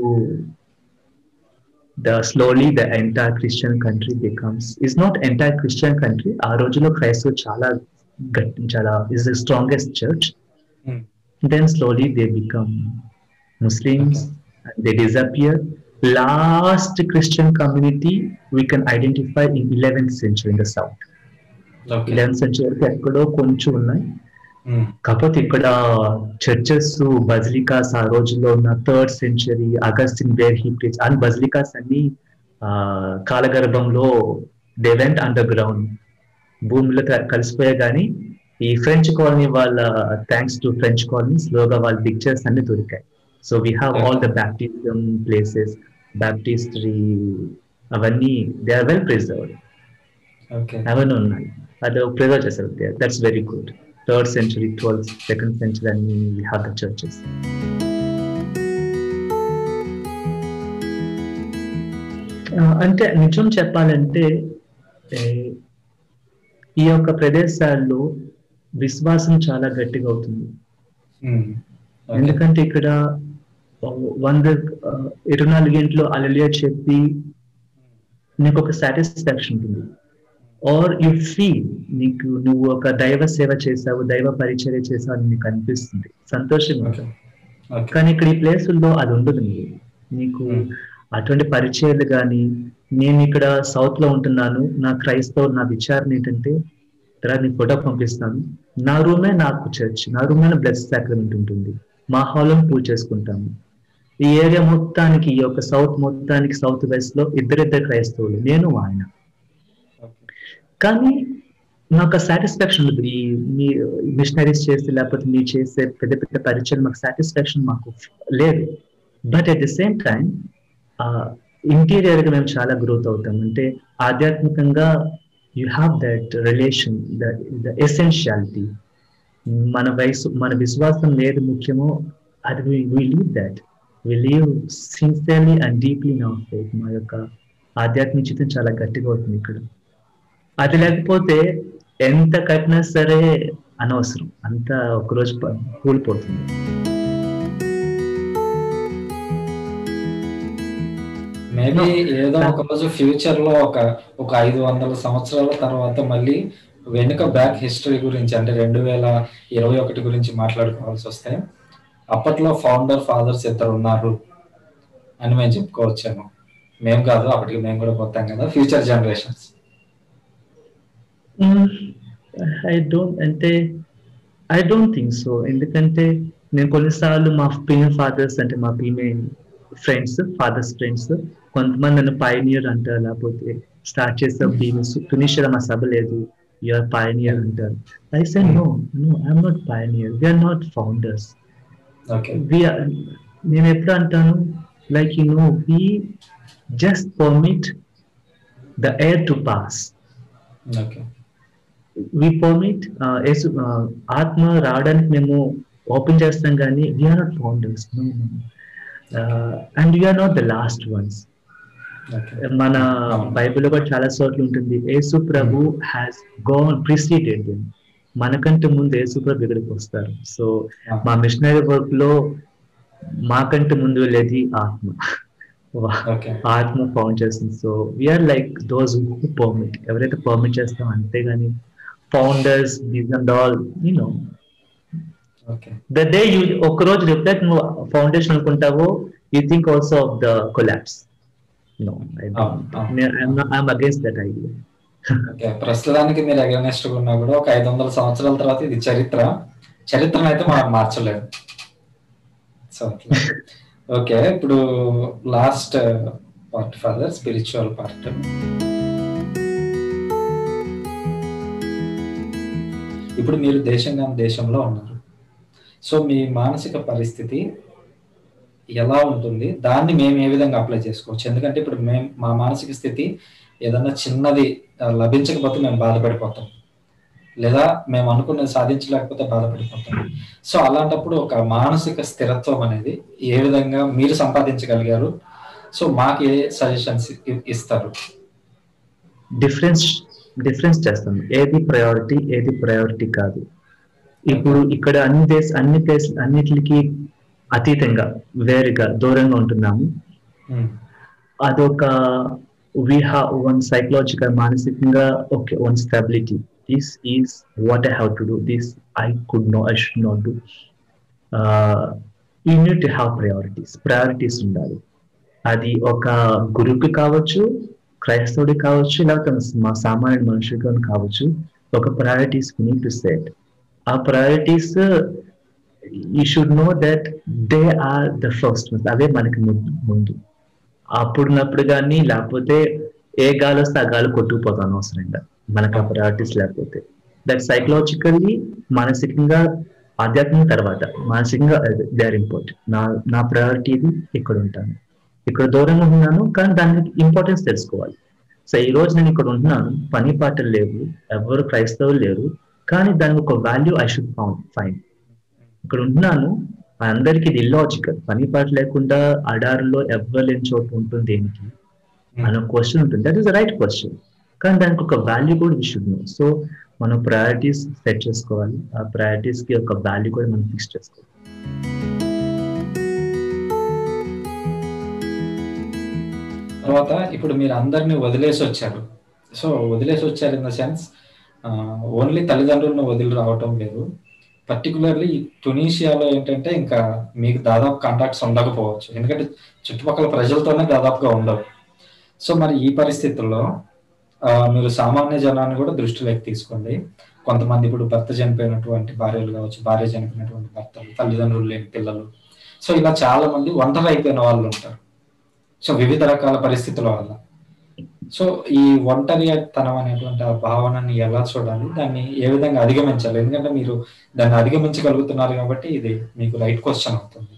the slowly the entire Christian country becomes is not entire Christian country. ఆ రోజుల్లో క్రైస్తవ చాలా గట్టి, చాలా is the strongest church. Then slowly they become Muslims and they disappear. Last Christian community we can identify in eleventh century in the south. Okay. eleventh century వరకు ఎక్కడో కొంచెం ఉన్నాయి. కాకపోతే ఇక్కడ చర్చెస్, బజిలికాస్ ఆ రోజుల్లో ఉన్న third century Augustine where he preach and basilicas అన్ని కాలగర్భంలో దే వెంట్ అండర్ గ్రౌండ్, భూమిలో కలిసిపోయా. కానీ ఈ ఫ్రెంచ్ కాలనీ వాళ్ళ, థ్యాంక్స్ టు ఫ్రెంచ్ కాలనీ, స్లోగా వాళ్ళ పిక్చర్స్ అన్ని దొరికాయి. So we have all the baptism places, baptistry, avani they are well preserved. Okay. Avanu unnai, adu preserve chesaru there. That's very good. Third century, twelfth, second century and we have the churches. అంటే నిజం చెప్పాలంటే ఈ యొక్క ప్రదేశాల్లో విశ్వాసం చాలా గట్టిగా అవుతుంది. ఎందుకంటే ఇక్కడ వంద ఇరవై నాలుగు గంటలు హల్లెలూయా చెప్పి నీకు ఒక సాటిస్ఫాక్షన్ ఉంటుంది. ఆర్ యు ఫీల్ నీకు నువ్వు ఒక దైవ సేవ చేసావు, దైవ పరిచర్య చేసావు అని నీకు అనిపిస్తుంది, సంతోషంగా ఉంటుంది. కానీ ఇక్కడ ఈ ప్లేసుల్లో అది ఉండదు. నీకు నీకు అటువంటి పరిచయాలు కానీ, నేను ఇక్కడ సౌత్ లో ఉంటున్నాను, నా క్రైస్తవ నా విచారణ ఏంటంటే, తర్వాత నీకు ఫోటో పంపిస్తాను, నా రూమే నాకు చర్చ్, నా రూమే బ్లడ్ సాక్రమెంట్ ఉంటుంది, మా హాల్లో పూజ చేసుకుంటాము. ఈ ఏరియా మొత్తానికి, ఈ యొక్క సౌత్ మొత్తానికి, సౌత్ వెస్ట్ లో ఇద్దరిద్దరు క్రైస్తవులు, నేను ఆయన. కానీ నాకు సాటిస్ఫాక్షన్ ఉంది. ఈ మీ మిషనరీస్ చేస్తే లేకపోతే మీరు చేసే పెద్ద పెద్ద పరిచయం మాకు సాటిస్ఫాక్షన్ మాకు లేదు. But at the same time interior గా మేము చాలా గ్రోత్ అవుతాం. అంటే ఆధ్యాత్మికంగా you have that relation, the essentiality. మన వయసు మన విశ్వాసం ఏది ముఖ్యమో అది we live that, we live sincerely and deeply in our faith. మా యొక్క ఆధ్యాత్మిక జీవితం చాలా గట్టిగా అవుతుంది ఇక్కడ. అది లేకపోతే ఎంత కట్టినా సరే అనవసరం, అంత ఒకరోజు ప- కూలిపోతుంది. మేబీ ఏదో ఒక రోజు ఫ్యూచర్ లో ఒక ఒక ఐదు వందల సంవత్సరాల తర్వాత మళ్ళీ వెనుక బ్యాక్ హిస్టరీ గురించి అంటే రెండు వేల ఇరవై ఒకటి గురించి మాట్లాడుకోవాల్సి వస్తే అప్పట్లో ఫౌండర్ ఫాదర్స్ ఇద్దరు ఉన్నారు అని మేము చెప్పుకోవచ్చేమో. మేము కాదు, అప్పటికి మేము కూడా పోతాం కదా, ఫ్యూచర్ జనరేషన్స్. ఐ డోంట్ అంటే ఐ డోంట్ థింక్ సో. ఎందుకంటే నేను కొన్నిసార్లు మా ఫీమేల్ ఫాదర్స్ అంటే మా ఫీమేల్ ఫ్రెండ్స్, ఫాదర్స్ ఫ్రెండ్స్ కొంతమంది నన్ను పైనియర్ అంటారు, లేకపోతే స్టార్ట్ చేసే తునిషియా మా సభ లేదు, యూఆర్ పైనియర్ అంటారు. I say no no I'm not pioneer, we're not founders. Okay. నేను ఎప్పుడు అంటాను, like you know we just permit the air to pass. Okay. We permit ఆత్మ రావడానికి మేము ఓపెన్ చేస్తాం కానీ we're not founders, and we're not the last ones. Okay. మన బైబిల్లో కూడా చాలా చోట్ల ఉంటుంది, యేసు ప్రభు హ్యాస్ గోన్ ప్రిసీడెడ్ దెమ్. మనకంటే ముందు యేసు ప్రభు ఇక్కడికి వస్తారు. సో మా మిషనరీ వర్క్ లో మాకంటే ముందు వెళ్ళేది ఆత్మ, ఓకే. ఆత్మ ఫౌండ్ చేస్తుంది. So we're like those who permit, ఎవరైతే పర్మిట్ చేస్తాం అంతేగాని founders these and all you know. Okay. The day you ఒక రోజు రిఫ్లెక్ట్ నువ్వు ఫౌండేషన్ అనుకుంటావో you think also of the collapse. No I don't, I'm against that idea. Okay. ప్రస్తుతానికి మీరు against ఉన్నా కూడా ఒక ఐదు వందల సంవత్సరాల తర్వాత ఇది చరిత్ర, చరిత్రను అయితే మనం మార్చలేము. సో అట్లా. ఓకే. ఇప్పుడు last part further spiritual part. ఇప్పుడు మీరు దేశంగా దేశంలో ఉన్నారు. సో మీ మానసిక పరిస్థితి ఎలా ఉంటుంది, దాన్ని మేము ఏ విధంగా అప్లై చేసుకోవచ్చు? ఎందుకంటే ఇప్పుడు మేము మా మానసిక స్థితి ఏదన్నా చిన్నది ఆ, లభించకపోతే మేము బాధపడిపోతాం, లేదా మేము అనుకున్నది సాధించలేకపోతే బాధపడిపోతాం. సో అలాంటప్పుడు ఒక మానసిక స్థిరత్వం అనేది ఏ విధంగా మీరు సంపాదించగలిగారు? సో మాకు ఏ సజెషన్స్ ఇస్తారు? డిఫరెన్స్ డిఫరెన్స్ చేస్తాం, ఏది ప్రయారిటీ ఏది ప్రయారిటీ కాదు. ఇప్పుడు ఇక్కడ అన్ని దేశ అన్ని ప్లేస్ అన్నిటికి అతీతంగా వేరుగా దూరంగా ఉంటున్నాము. ఉమ్, అదొక we have one psychological మానసికంగా okay one stability, this is what I have to do, this I could not, I should not do. uh, you need to have priorities priorities ఉండాలి. అది ఒక గురువుకి కావచ్చు, క్రైస్తవుడికి కావచ్చు, లేకపోతే మా సామాన్య మనుషులకు కావచ్చు. ఒక priorities we need to set. ఆ priorities you should know that they are the first ones, అవే మనకి ముందు ముందు అప్పుడున్నప్పుడు కానీ, లేకపోతే ఏ గాలి వస్తే ఆ గాలి కొట్టుకుపోతాం అనవసరంగా మనకు ఆ ప్రయారిటీస్ లేకపోతే. దట్ సైకలాజికల్లీ మానసికంగా, ఆధ్యాత్మిక తర్వాత మానసికంగా దే ఆర్ ఇంపార్టెంట్. నా నా ప్రయారిటీ ఇది, ఇక్కడ ఉంటాను, ఇక్కడ దూరంగా ఉన్నాను కానీ దానికి ఇంపార్టెన్స్ తెలుసుకోవాలి. సో ఈ రోజు నేను ఇక్కడ ఉంటున్నాను, పని పాటలు లేవు, ఎవరు క్రైస్తవులు లేరు, కానీ దానికి ఒక value I should found fine. ఇక్కడ ఉంటున్నాను, అందరికి ఇది ఇల్లాజికల్, పని పాట లేకుండా అడారులో ఎవ్వరు లేని చోటు ఉంటుంది దేనికి అన్న క్వశ్చన్ ఉంటుంది. That is the right question, కానీ దానికి ఒక వాల్యూ కూడా వి షుడ్ నో. సో మనం ప్రయారిటీస్ సెట్ చేసుకోవాలి, ఆ ప్రయారిటీస్ కి ఒక వాల్యూ కూడా మనం ఫిక్స్ చేసుకోవాలి. తర్వాత ఇప్పుడు మీరు అందరినీ వదిలేసి వచ్చారు. సో వదిలేసి వచ్చారు ఇన్ ద సెన్స్ ఓన్లీ తల్లిదండ్రులను వదిలి రావటం లేదు. పర్టికులర్లీ టునీషియాలో ఏంటంటే ఇంకా మీకు దాదాపు కాంటాక్ట్స్ ఉండకపోవచ్చు, ఎందుకంటే చుట్టుపక్కల ప్రజలతోనే దాదాపుగా ఉండవు. సో మరి ఈ పరిస్థితుల్లో ఆ, మీరు సామాన్య జనాన్ని కూడా దృష్టిలోకి తీసుకోండి. కొంతమంది ఇప్పుడు భర్త చనిపోయినటువంటి భార్యలు కావచ్చు, భార్య చనిపోయినటువంటి భర్తలు, తల్లిదండ్రులు లేని పిల్లలు, సో ఇలా చాలా మంది ఒంటరి అయిపోయిన వాళ్ళు ఉంటారు. సో వివిధ రకాల పరిస్థితుల వల్ల. సో ఈ ఒంటరితనం అనేటువంటి ఆ భావనని ఎలా చూడాలి, దాన్ని ఏ విధంగా అధిగమించాలి? ఎందుకంటే మీరు దాన్ని అధిగమించగలుగుతున్నారు కాబట్టి ఇది మీకు రైట్ క్వశ్చన్ అవుతుంది.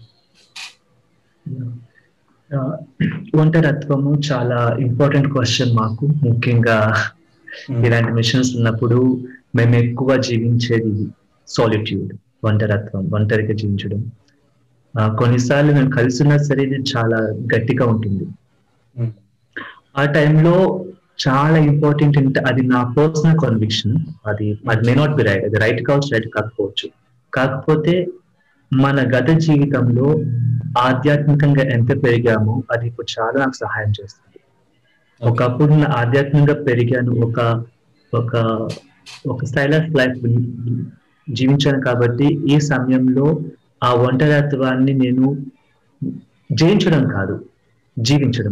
ఒంటరిత్వము చాలా ఇంపార్టెంట్ క్వశ్చన్ మాకు, ముఖ్యంగా ఇలాంటి మిషన్స్ ఉన్నప్పుడు మేము ఎక్కువ జీవించేది సాలిట్యూడ్, ఒంటరిత్వం, ఒంటరిగా జీవించడం. కొన్నిసార్లు మేము కలిసి ఉన్నా సరే ఇది చాలా గట్టిగా ఉంటుంది. ఆ టైంలో చాలా ఇంపార్టెంట్ అంటే అది నా పర్సనల్ కన్విక్షన్. అది అది మే నాట్ బి రైట్, అది రైట్ కావచ్చు, రైట్ కాకపోవచ్చు. కాకపోతే మన గత జీవితంలో ఆధ్యాత్మికంగా ఎంత పెరిగామో అది ఇప్పుడు చాలా నాకు సహాయం చేస్తుంది. ఒకప్పుడు నేను ఆధ్యాత్మికంగా పెరిగాను, ఒక ఒక ఒక స్టైల్ ఆఫ్ లైఫ్ జీవించాను. కాబట్టి ఈ సమయంలో ఆ ఒంటరిత్వాన్ని నేను జయించడం కాదు, జీవించడం.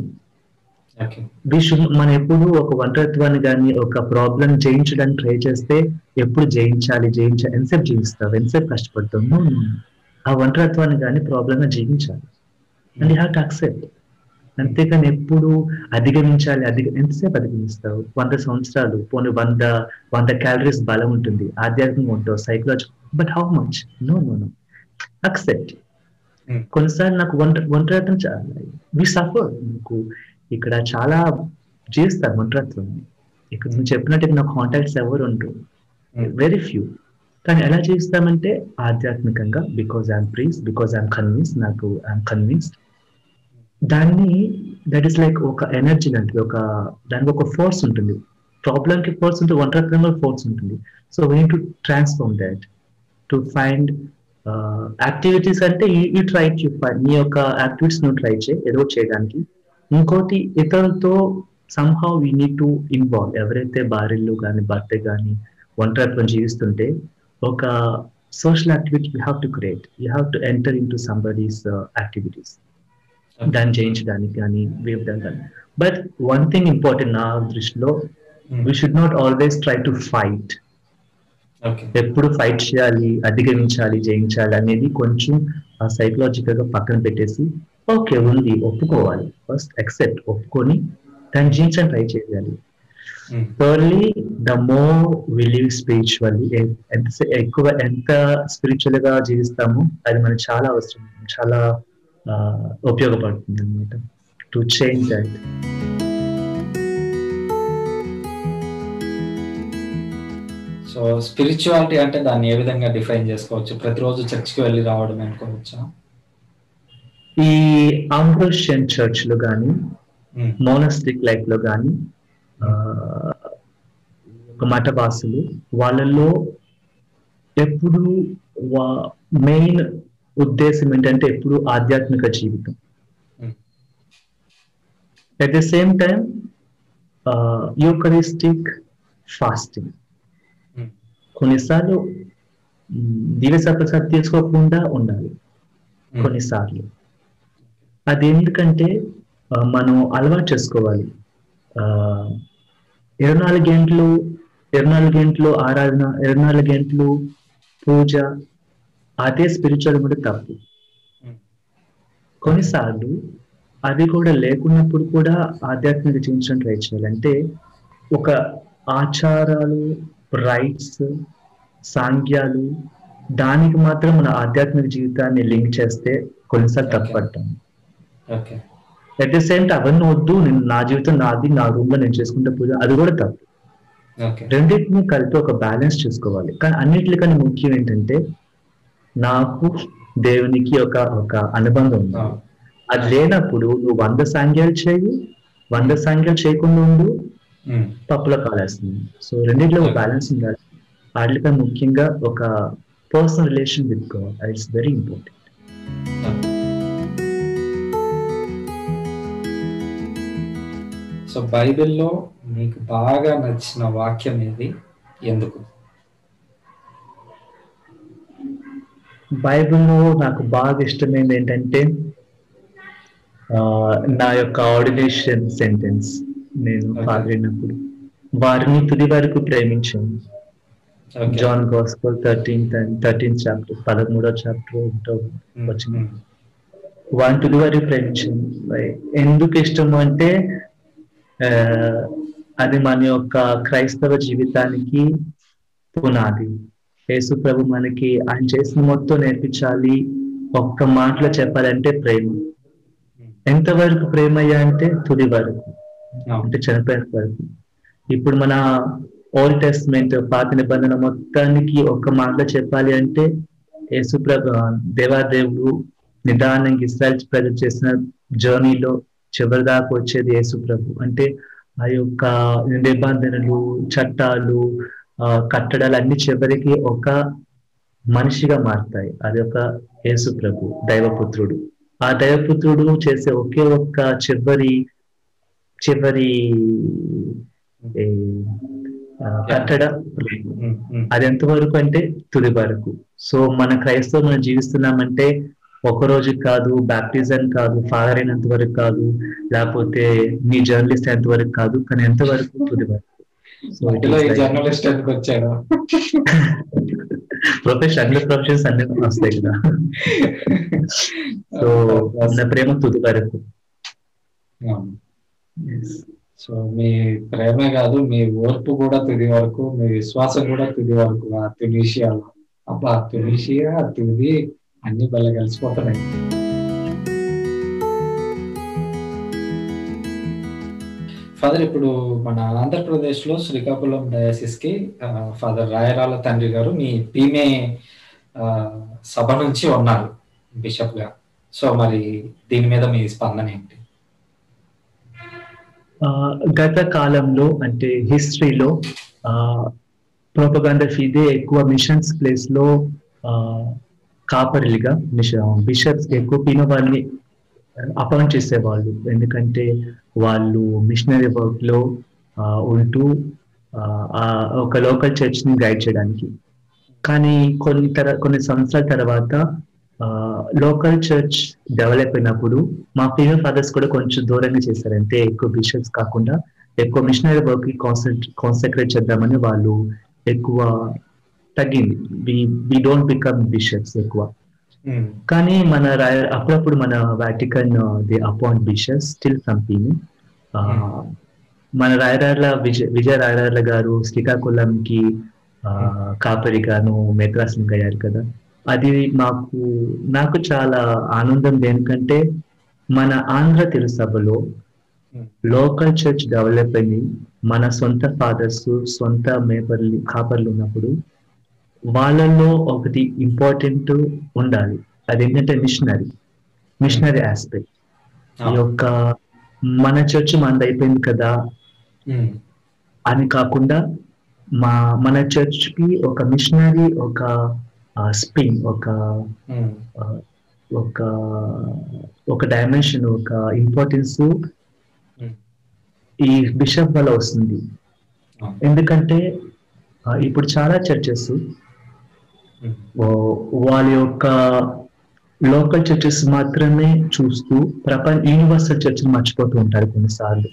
మనం ఎప్పుడు ఒక ఒంటరిత్వాన్ని కానీ ఒక ప్రాబ్లం జయించడానికి ట్రై చేస్తే ఎప్పుడు జయించాలి జయించాలి ఎంతసేపు జీవిస్తావు, ఎంతసేపు కష్టపడతాము. ఆ ఒంటరిత్వాన్ని కానీ ప్రాబ్లం జీవించాలి and you have to accept. అంతేకాని ఎప్పుడు అధిగమించాలి, అధిగ ఎంతసేపు అధిగమిస్తావు? వంద సంవత్సరాలు పోనీ వంద వంద క్యాలరీస్ బలం ఉంటుంది, ఆధ్యాత్మికంగా ఉంటావు, psychological, but how much? No no no accept. కొన్నిసార్లు నాకు ఒంట ఒంటరిత్వం వి సఫర్. నాకు ఇక్కడ చాలా జీవిస్తారు ఒంటరిత్వం. ఇక్కడ నువ్వు చెప్పినట్టు నాకు కాంటాక్ట్స్ ఎవరు ఉంటారు, వెరీ ఫ్యూ. కానీ ఎలా జీవిస్తామంటే ఆధ్యాత్మికంగా, because I'm priest, because I'm convinced, నాకు ఐఎమ్ కన్విన్స్డ్. దాన్ని దట్ ఈస్ లైక్ ఒక ఎనర్జీ లాంటిది, ఒక దానికి ఒక ఫోర్స్ ఉంటుంది. ప్రాబ్లం కి ఫోర్స్ ఉంటుంది, ఒంటరిత్వంలో ఫోర్స్ ఉంటుంది. So we need to transform that to find activities. అంటే ఈ ట్రై టు ఫైండ్ నీ యొక్క యాక్టివిటీస్ నువ్వు ట్రై చేయి ఏదో చేయడానికి. ఇంకోటి ఇతరులతో somehow we need to involve. ఎవరైతే భార్యలు కానీ భర్త కానీ ఒంటరిత్వం జీవిస్తుంటే ఒక social activity you have to create, you have to enter in to somebody's activities, దాన్ని చేయించడానికి కానీ వేయడం కానీ. బట్ వన్ థింగ్ ఇంపార్టెంట్ నా దృష్టిలో, we should not always try to fight. ఎప్పుడు ఫైట్ చేయాలి, అధిగమించాలి, జయించాలి అనేది కొంచెం సైకలాజికల్ గా పక్కన పెట్టేసి ఓకే ఉంది ఒప్పుకోవాలి, ఫస్ట్ అక్సెప్ట్, ఒప్పుకొని దాన్ని జీవించడానికి ట్రై చేయాలి. Thirdly, the more we live spiritually, ఎంత ఎక్కువ ఎంత స్పిరిచువల్ గా జీవిస్తామో అది మనకు చాలా అవసరం, చాలా ఉపయోగపడుతుంది అనమాట to change that. So spirituality అంటే దాన్ని ఏ విధంగా డిఫైన్ చేసుకోవచ్చు? ప్రతిరోజు చర్చ్కి వెళ్ళి రావడం అనుకోవచ్చా? ఈ ఆంబ్రోషియన్ చర్చ్ లో కానీ మోనస్టిక్ లైఫ్ లో కానీ ఒక మఠవాసులు వాళ్ళలో ఎప్పుడు మెయిన్ ఉద్దేశం ఏంటంటే ఎప్పుడు ఆధ్యాత్మిక జీవితం. At the same time eucharistic fasting. కొన్నిసార్లు దివ్య ప్రసాద్ తీసుకోకుండా ఉండాలి కొన్నిసార్లు. అది ఎందుకంటే మనం అలవాటు చేసుకోవాలి. ఇరవై నాలుగు గంటలు ఇరవై నాలుగు గంటలు ఆరాధన, ఇరవై నాలుగు గంటలు పూజ, అదే స్పిరిచువల్ కూడా తప్పు. కొన్నిసార్లు అది కూడా లేకున్నప్పుడు కూడా ఆధ్యాత్మిక జీవించడం ట్రై చేయాలి. అంటే ఒక ఆచారాలు, రైట్స్, సాంగ్యాలు, దానికి మాత్రం మన ఆధ్యాత్మిక జీవితాన్ని లింక్ చేస్తే కొన్నిసార్లు తప్పపడతాం. అట్ ద సేమ్ టైం అవన్నీ వద్దు, నేను నా జీవితం నాది, నా రూమ్ లో నేను చేసుకుంటే పూజ, అది కూడా తప్పు. రెండింటిని కలిపి ఒక బ్యాలెన్స్ చేసుకోవాలి. కానీ అన్నిటికన్నా ముఖ్యం ఏంటంటే నాకు దేవునికి ఒక ఒక అనుబంధం ఉంది. అది లేనప్పుడు నువ్వు వంద సాంగ్యాలు చేయి, వంద సాంగ్యాలు చేయకుండా ఉండు, తప్పులో కాలేస్తుంది. సో రెండింటిలో ఒక బ్యాలెన్స్ ఉండాలి. వాటికన్నా ముఖ్యంగా ఒక personal relation with God, it's very important. So బైబిల్లో మీకు బాగా నచ్చిన వాక్యం ఏది, ఎందుకు? బైబిల్లో నాకు బాగా ఇష్టమైనది ఏంటంటే నా యొక్క ఆర్డినేషన్ సెంటెన్స్. నేను పాల్గొన్నప్పుడు వారిని తుది వరకు ప్రేమించాను. John gospel thirteenth and thirteenth chapter, పదమూడో చాప్టర్ వచ్చింది. వారిని తుది వరకు ప్రేమించాను. ఎందుకు ఇష్టము అంటే అది మన యొక్క క్రైస్తవ జీవితానికి పునాది. యేసు ప్రభు మనకి ఆయన చేసిన మొత్తం నేర్పించాలి. ఒక్క మాటలో చెప్పాలంటే ప్రేమ. ఎంతవరకు ప్రేమయ్యా అంటే తుది వరకు, అంటే చనిపోయేంత వరకు. ఇప్పుడు మన ఓల్డ్ టెస్ట్మెంట్ పాత నిబంధన మొత్తానికి ఒక మాటలో చెప్పాలి అంటే యేసుప్రభు దేవాదేవుడు నిదానంగా ఇస్రాయల్ ప్రజలు చేసిన జర్నీలో చివరి దాకా వచ్చేది యేసుప్రభు. అంటే ఆ యొక్క నిబంధనలు, చట్టాలు, ఆ కట్టడాలు అన్ని చివరికి ఒక మనిషిగా మారుతాయి. అది ఒక యేసుప్రభు, దైవపుత్రుడు. ఆ దైవపుత్రుడు చేసే ఒకే ఒక్క చివరి చివరి ఏ, ఆ, కట్టడ అది ఎంతవరకు అంటే తుది వరకు. సో మన క్రైస్తవం మనం జీవిస్తున్నామంటే ఒక రోజు కాదు, బ్యాప్టిజం కాదు, ఫాదర్ అయినంత వరకు కాదు, లేకపోతే మీ జర్నలిస్ట్ అయినంత వరకు కాదు, కానీ ఎంతవరకు తుది వరకు. సో జర్నలిస్ట్ ఎందుకు వచ్చాడు? ప్రొఫెషన్ అన్ని ప్రొఫెషన్స్ అన్ని వస్తాయి కదా. సో మన ప్రేమ తుది వరకు. సో మీ ప్రేమే కాదు, మీ ఓర్పు కూడా తుది వరకు, మీ విశ్వాసం కూడా తుది వరకు. ఆ తునీషియాలో అబ్బా, తునీషియా తుది అన్ని బల్ల కలిసిపోతున్నాయి. ఫాదర్, ఇప్పుడు మన ఆంధ్రప్రదేశ్ లో శ్రీకాకుళం డయాసిస్ కి ఫాదర్ రాయరాల తండ్రి గారు మీ పీమే సభ నుంచి ఉన్నారు బిషప్ గా. సో మరి దీని మీద మీ స్పందన ఏంటి? గత కాలంలో అంటే హిస్టరీలో ప్రోపగండా ఫీదే ఎక్కువ మిషన్స్ ప్లేస్ లో కాపరిలుగా బిషప్స్ ఎక్కువ పీన వాళ్ళని అపాయింట్ చేసేవాళ్ళు. ఎందుకంటే వాళ్ళు మిషనరీ వర్క్ లో ఉంటూ ఒక లోకల్ చర్చ్ ని గైడ్ చేయడానికి. కానీ కొన్ని తర కొన్ని సంవత్సరాల తర్వాత లోకల్ చర్చ్ డెవలప్ అయినప్పుడు మా ఫీమేల్ ఫాదర్స్ కూడా కొంచెం దూరంగా చేశారంటే ఎక్కువ బిషప్స్ కాకుండా ఎక్కువ మిషనరీ వర్క్ కి కాన్సెంట్ కాన్సన్ట్రేట్ చేద్దామని వాళ్ళు ఎక్కువ తగ్గింది. We we don't become bishops ఎక్కువ. కానీ మన రాయ అప్పుడప్పుడు మన Vatican the appoint bishops still from PIME. మన రాయరార్ల విజయ విజయ రాయరార్ల గారు శ్రీకాకుళంకి కాపరిగాను మెత్రాసనం అయ్యారు కదా. అది మాకు నాకు చాలా ఆనందం. దేనికంటే మన ఆంధ్ర తిరుసభలో లోకల్ చర్చ్ డెవలప్ అయ్యి మన సొంత ఫాదర్స్ సొంత మేపర్లు కాపర్లు ఉన్నప్పుడు వాళ్ళల్లో ఒకటి ఇంపార్టెంట్ ఉండాలి. అది ఏంటంటే మిషనరీ మిషనరీ ఆస్పెక్ట్. ఈ యొక్క మన చర్చ్ మనది అయిపోయింది కదా అని కాకుండా మా మన చర్చ్ కి ఒక మిషనరీ ఒక స్పిన్ ఒక ఒక ఒక డైమెన్షన్ ఒక ఇంపార్టెన్స్ ఈ బిషప్ వల్ల వస్తుంది. ఎందుకంటే ఇప్పుడు చాలా చర్చెస్ వాళ్ళ యొక్క లోకల్ చర్చెస్ మాత్రమే చూస్తూ ప్రపంచ యూనివర్సల్ చర్చ్ మర్చిపోతూ ఉంటారు కొన్నిసార్లు.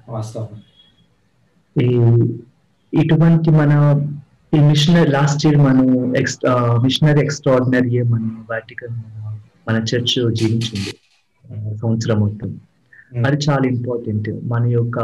ఈ ఇటువంటి మన ఈ మిషనరీ లాస్ట్ ఇయర్ మనం ఎక్స్ట్రా మిషనరీ ఎక్స్ట్రాడినరీ మన వాటికన్ మన చర్చ్ జీవించింది సంవత్సరం మొత్తం. అది చాలా ఇంపార్టెంట్. మన యొక్క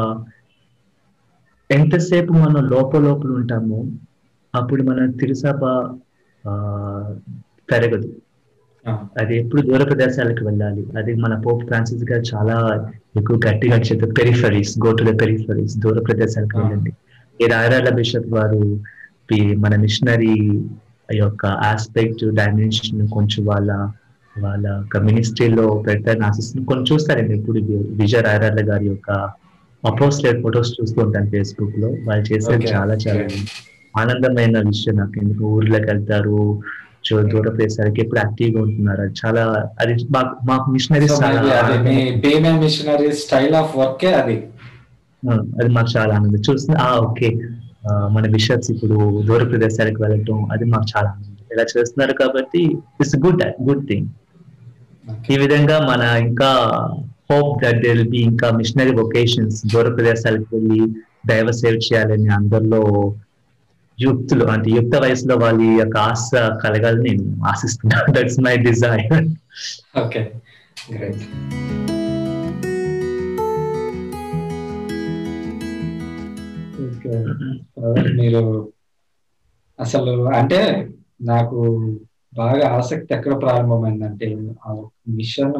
ఎంతసేపు మనం లోపల లోపల ఉంటామో అప్పుడు మన తిరుసభ ఆ పెరగదు. అది ఎప్పుడు దూర ప్రదేశాలకు వెళ్ళాలి. అది మన పోప్ ఫ్రాన్సిస్ గారు చాలా ఎక్కువ గట్టిగా చెప్తారు, peripheries, go to the peripheries, దూర ప్రదేశాలకు వెళ్ళండి. ఈ రాయరాల బిషప్ వారు మన మిషనరీ యొక్క ఆస్పెక్ట్ డైమెన్షన్ కొంచెం వాళ్ళ వాళ్ళ మినిస్ట్రీలో పెడతారని ఆశిస్తుంది. కొంచెం చూస్తారండి ఇప్పుడు విజయ రాయరాల గారి యొక్క అపోస్టేట్ ఫొటోస్ చూస్తూ ఉంటాను ఫేస్బుక్ లో. వాళ్ళు చేసేది చాలా చాలా ఆనందమైన విషయం నాకు. ఎందుకు ఊర్లోకి వెళ్తారు, దూర ప్రదేశాలకి ఎప్పుడు యాక్టివ్ గా ఉంటున్నారు. అది చాలా అది మాకు missionaries missionary style of work అది అది మాకు చాలా ఆనందం చూస్తుంది. ఆ ఓకే మన బిషప్స్ ఇప్పుడు దూర ప్రదేశాలకు వెళ్ళటం అది మాకు చాలా ఆనందం. ఇలా చేస్తున్నారు కాబట్టి ఇట్స్ గుడ్ గుడ్ థింగ్. ఈ విధంగా మన ఇంకా hope that there will be ఇంకా మిషనరీ వొకేషన్స్ దూర ప్రదేశాలకు వెళ్ళి దైవ సేవ చేయాలని అందరిలో యుక్తులు అంటే యుక్త వయసులో వాళ్ళ యొక్క ఆశ కలగాలని నేను ఆశిస్తున్నాను. That's my desire. Okay, great. మీరు అసలు అంటే నాకు బాగా ఆసక్తి ఎక్కడ ప్రారంభమైందంటే ఆ మిషన్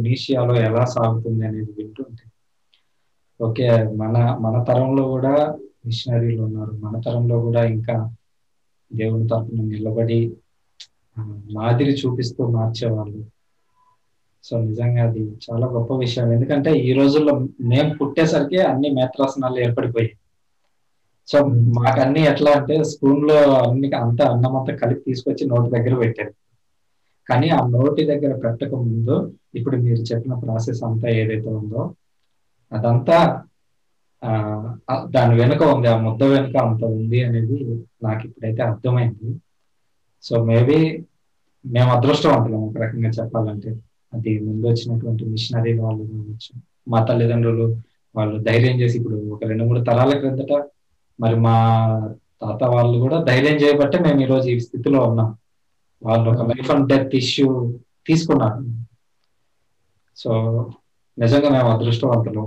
తునీషియాలో ఎలా సాగుతుంది అనేది వింటుంటే ఓకే మన మన తరంలో కూడా మిషనరీలు ఉన్నారు, మన తరంలో కూడా ఇంకా దేవుని తరపున నిలబడి ఆ, మాదిరి చూపిస్తూ మార్చేవాళ్ళు. సో నిజంగా అది చాలా గొప్ప విషయం. ఎందుకంటే ఈ రోజుల్లో మేము పుట్టేసరికి అన్ని మేత్రాసనాలు ఏర్పడిపోయాయి. సో మాకు అన్ని ఎట్లా అంటే స్పూన్లో అన్ని అంతా అన్నం అంతా కలిపి తీసుకొచ్చి నోటి దగ్గర పెట్టారు. కానీ ఆ నోటి దగ్గర పెట్టక ముందు ఇప్పుడు మీరు చెప్పిన ప్రాసెస్ అంతా ఏదైతే ఉందో అదంతా ఆ ఆ, దాని వెనుక ఉంది, ఆ ముద్ద వెనుక అంత ఉంది అనేది నాకు ఇప్పుడైతే అర్థమైంది. సో మేబీ మేము అదృష్టవంతులం ఒక రకంగా చెప్పాలంటే. అది ముందు వచ్చినటువంటి మిషనరీ వాళ్ళు కావచ్చు, మా తల్లిదండ్రులు వాళ్ళు ధైర్యం చేసి ఇప్పుడు ఒక రెండు మూడు తరాల క్రిందట మరి మా తాత వాళ్ళు కూడా ధైర్యం చేయబట్టే మేము ఈరోజు ఈ స్థితిలో ఉన్నాం. వాళ్ళు ఒక లైఫ్ అండ్ డెత్ ఇష్యూ తీసుకున్నారు. సో నిజంగా మేము అదృష్టవంతులు.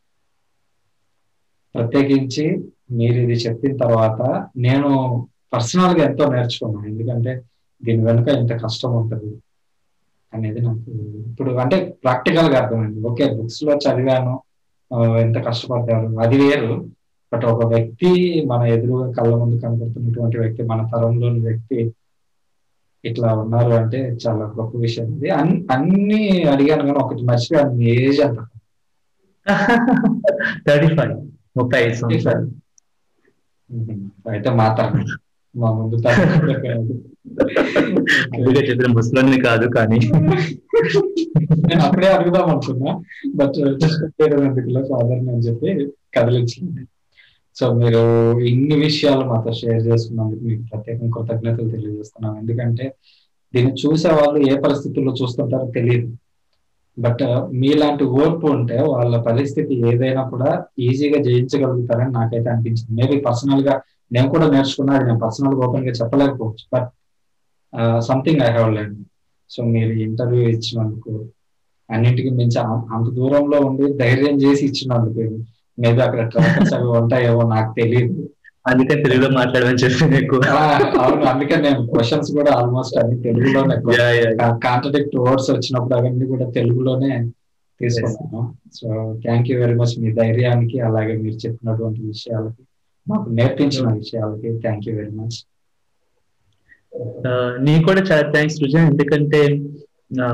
ప్రత్యేకించి మీరు ఇది చెప్పిన తర్వాత నేను పర్సనల్ గా ఎంతో నేర్చుకున్నాను. ఎందుకంటే దీని వెనుక ఇంత కష్టం ఉంటుంది అనేది నాకు ఇప్పుడు అంటే ప్రాక్టికల్ గా అర్థమైంది. ఓకే, బుక్స్ లో చదివాను ఆ, ఎంత కష్టపడ్డారు అది వేరు. బట్ ఒక వ్యక్తి మన ఎదురుగా కళ్ళ ముందు కనబడుతున్నటువంటి వ్యక్తి, మన తరంలోని వ్యక్తి ఇట్లా ఉన్నారు అంటే చాలా గొప్ప విషయం. ఇది అన్ని అన్ని అడిగాను కానీ ఒకటి మర్చిపోయాను, మీ ఏజ్ అంత. థర్టీ ఫైవ్ ముప్పై ఐదు సంవత్సరాలు. అయితే మా తరం, మా ముందు తరం కాదు. అందుకే చెప్పిన ముసలాన్ని కాదు కానీ నేను అప్పుడే అడుగుదాం అనుకున్నా, బట్ ఎందుకులో సాధారణ అని చెప్పి కదిలించింది. సో మీరు ఇన్ని విషయాలు మాతో షేర్ చేసుకున్నందుకు మీకు ప్రత్యేకంగా కృతజ్ఞతలు తెలియజేస్తున్నాను. ఎందుకంటే దీన్ని చూసే వాళ్ళు ఏ పరిస్థితుల్లో చూస్తుంటారో తెలియదు. బట్ మీలాంటి ఓర్పు ఉంటే వాళ్ళ పరిస్థితి ఏదైనా కూడా ఈజీగా జయించగలుగుతారని నాకైతే అనిపించింది. మేబీ పర్సనల్ గా నేను కూడా నేర్చుకున్నా, అది నేను పర్సనల్ గా ఓపెన్ గా చెప్పలేకపోవచ్చు, but something I have learn. So మీరు ఇంటర్వ్యూ ఇచ్చినందుకు, అన్నింటికి మించి అ- అంత దూరంలో ఉండి ధైర్యం చేసి ఇచ్చినందుకు, మేబీ అక్కడ ట్రాఫిక్స్ అవి ఉంటాయేమో నాకు తెలియదు. అందుకే తెలుగులో మాట్లాడమని చెప్పి ఎక్కువ. ఆ, అవును, అందుకే నేను క్వశ్చన్స్ కూడా ఆల్మోస్ట్ అన్ని తెలుగులోనే, Yeah, yeah, yeah. Contradict words వచ్చినప్పుడు అవన్నీ కూడా తెలుగులోనే తీసుకుంటాను. So thank you very much మీ ధైర్యానికి, అలాగే మీరు చెప్పినటువంటి విషయాలకి, మాకు నేర్పించిన విషయాలకి థ్యాంక్ యూ వెరీ మచ్. ఆ, నీకు కూడా చాలా థ్యాంక్స్ రుజా. ఎందుకంటే ఆ,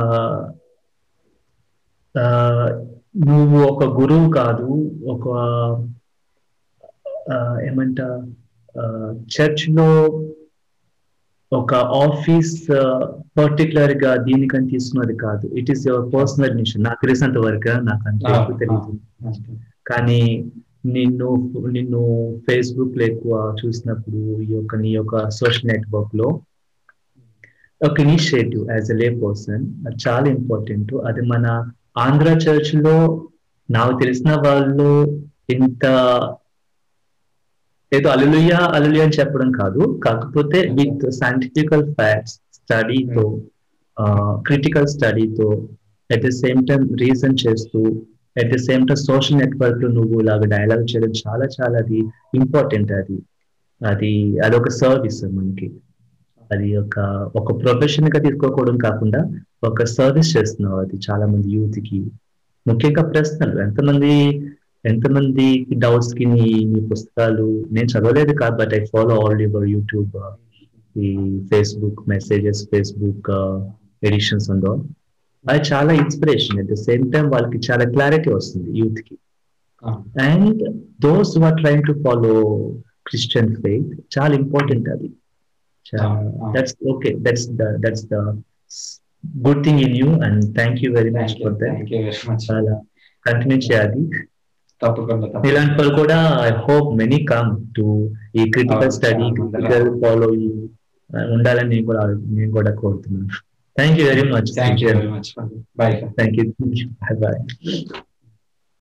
ఆ, నువ్వు ఒక గురువు కాదు, ఒక ఆ, ఏమంటా చర్చ్ లో ఒక ఆఫీస్ పర్టికులర్ గా దీనికని తీసుకున్నది కాదు. It is your personal mission. నాకు తెలిసినంత వరకు, నాకు అంత ఎక్కువ తెలియదు. కానీ నిన్ను నిన్ను ఫేస్బుక్ లో ఎక్కువ చూసినప్పుడు, ఈ యొక్క నీ యొక్క సోషల్ నెట్వర్క్ లో ఒక ఇనిషియేటివ్ యాజ్ ఎ లే పర్సన్ అది చాలా ఇంపార్టెంట్. అది మన ఆంధ్ర చర్చ్ లో నాకు తెలిసిన వాళ్ళు ఇంత ఏదో అలలుయా అలలుయా అని చెప్పడం కాదు, కాకపోతే విత్ సైంటిఫికల్ ఫ్యాక్ట్స్ స్టడీతో, క్రిటికల్ స్టడీతో, at the same time reason చేస్తూ, at the same time social network లో నువ్వు ఇలాగ డైలాగ్ చేయడం చాలా చాలా అది ఇంపార్టెంట్. అది అది అదొక సర్వీస్ మనకి. అది ఒక ఒక ప్రొఫెషన్ గా తీసుకోకపోవడం కాకుండా ఒక సర్వీస్ చేస్తున్నావు. అది చాలా మంది యూత్ కి, ముఖ్యంగా ప్రశ్నలు ఎంతమంది ఎంతమంది డౌట్స్ కి నీ నీ పుస్తకాలు నేను చదవలేదు కాదు, but I follow all your YouTube, ఈ ఫేస్బుక్ మెసేజెస్, ఫేస్బుక్ ఎడిషన్స్ ఉందో, అది చాలా inspiration. At the same time వాళ్ళకి చాలా క్లారిటీ వస్తుంది యూత్ కి. And those who are trying to follow Christian faith చాలా ఇంపార్టెంట్. అది that's okay, that's the that's the good thing in you. And thank you very much for that. Thank you very much. చాలా continue చేయాలి. తప్పకుండా తప్పకుండా. ఇలాంటి వాళ్ళు కూడా I hope many come to ఈ క్రిటికల్ స్టడీ, క్రిటికల్ ఫాలోయింగ్ ఉండాలని నేను కూడా నేను కూడా కోరుతున్నాను. Thank you very much. Thank you very much. Bye. Thank you. Bye bye.